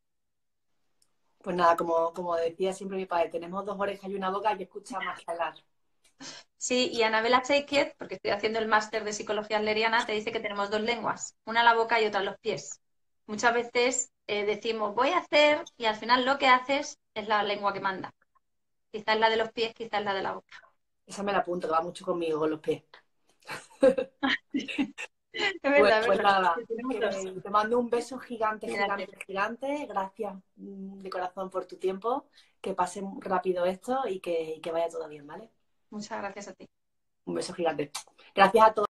S1: Pues nada, como decía siempre mi padre, tenemos dos orejas y una boca y escucha más que hablar.
S2: Sí, y Anabela Cheikhet, porque estoy haciendo el máster de psicología adleriana, te dice que tenemos dos lenguas, una la boca y otra los pies. Muchas veces decimos voy a hacer y al final lo que haces es la lengua que manda. Quizás la de los pies, quizás la de la boca.
S1: Esa me la apunto, que va mucho conmigo con los pies.
S2: Es
S1: Pues,
S2: verdad, es
S1: pues
S2: verdad.
S1: nada,
S2: Que tenemos
S1: que
S2: dos.
S1: te mando un beso gigante, gigante,
S2: Cuídate.
S1: gigante. Gracias de corazón por tu tiempo. Que pase rápido esto y que vaya todo bien, ¿vale?
S2: Muchas gracias a ti.
S1: Un beso gigante. Gracias a todos.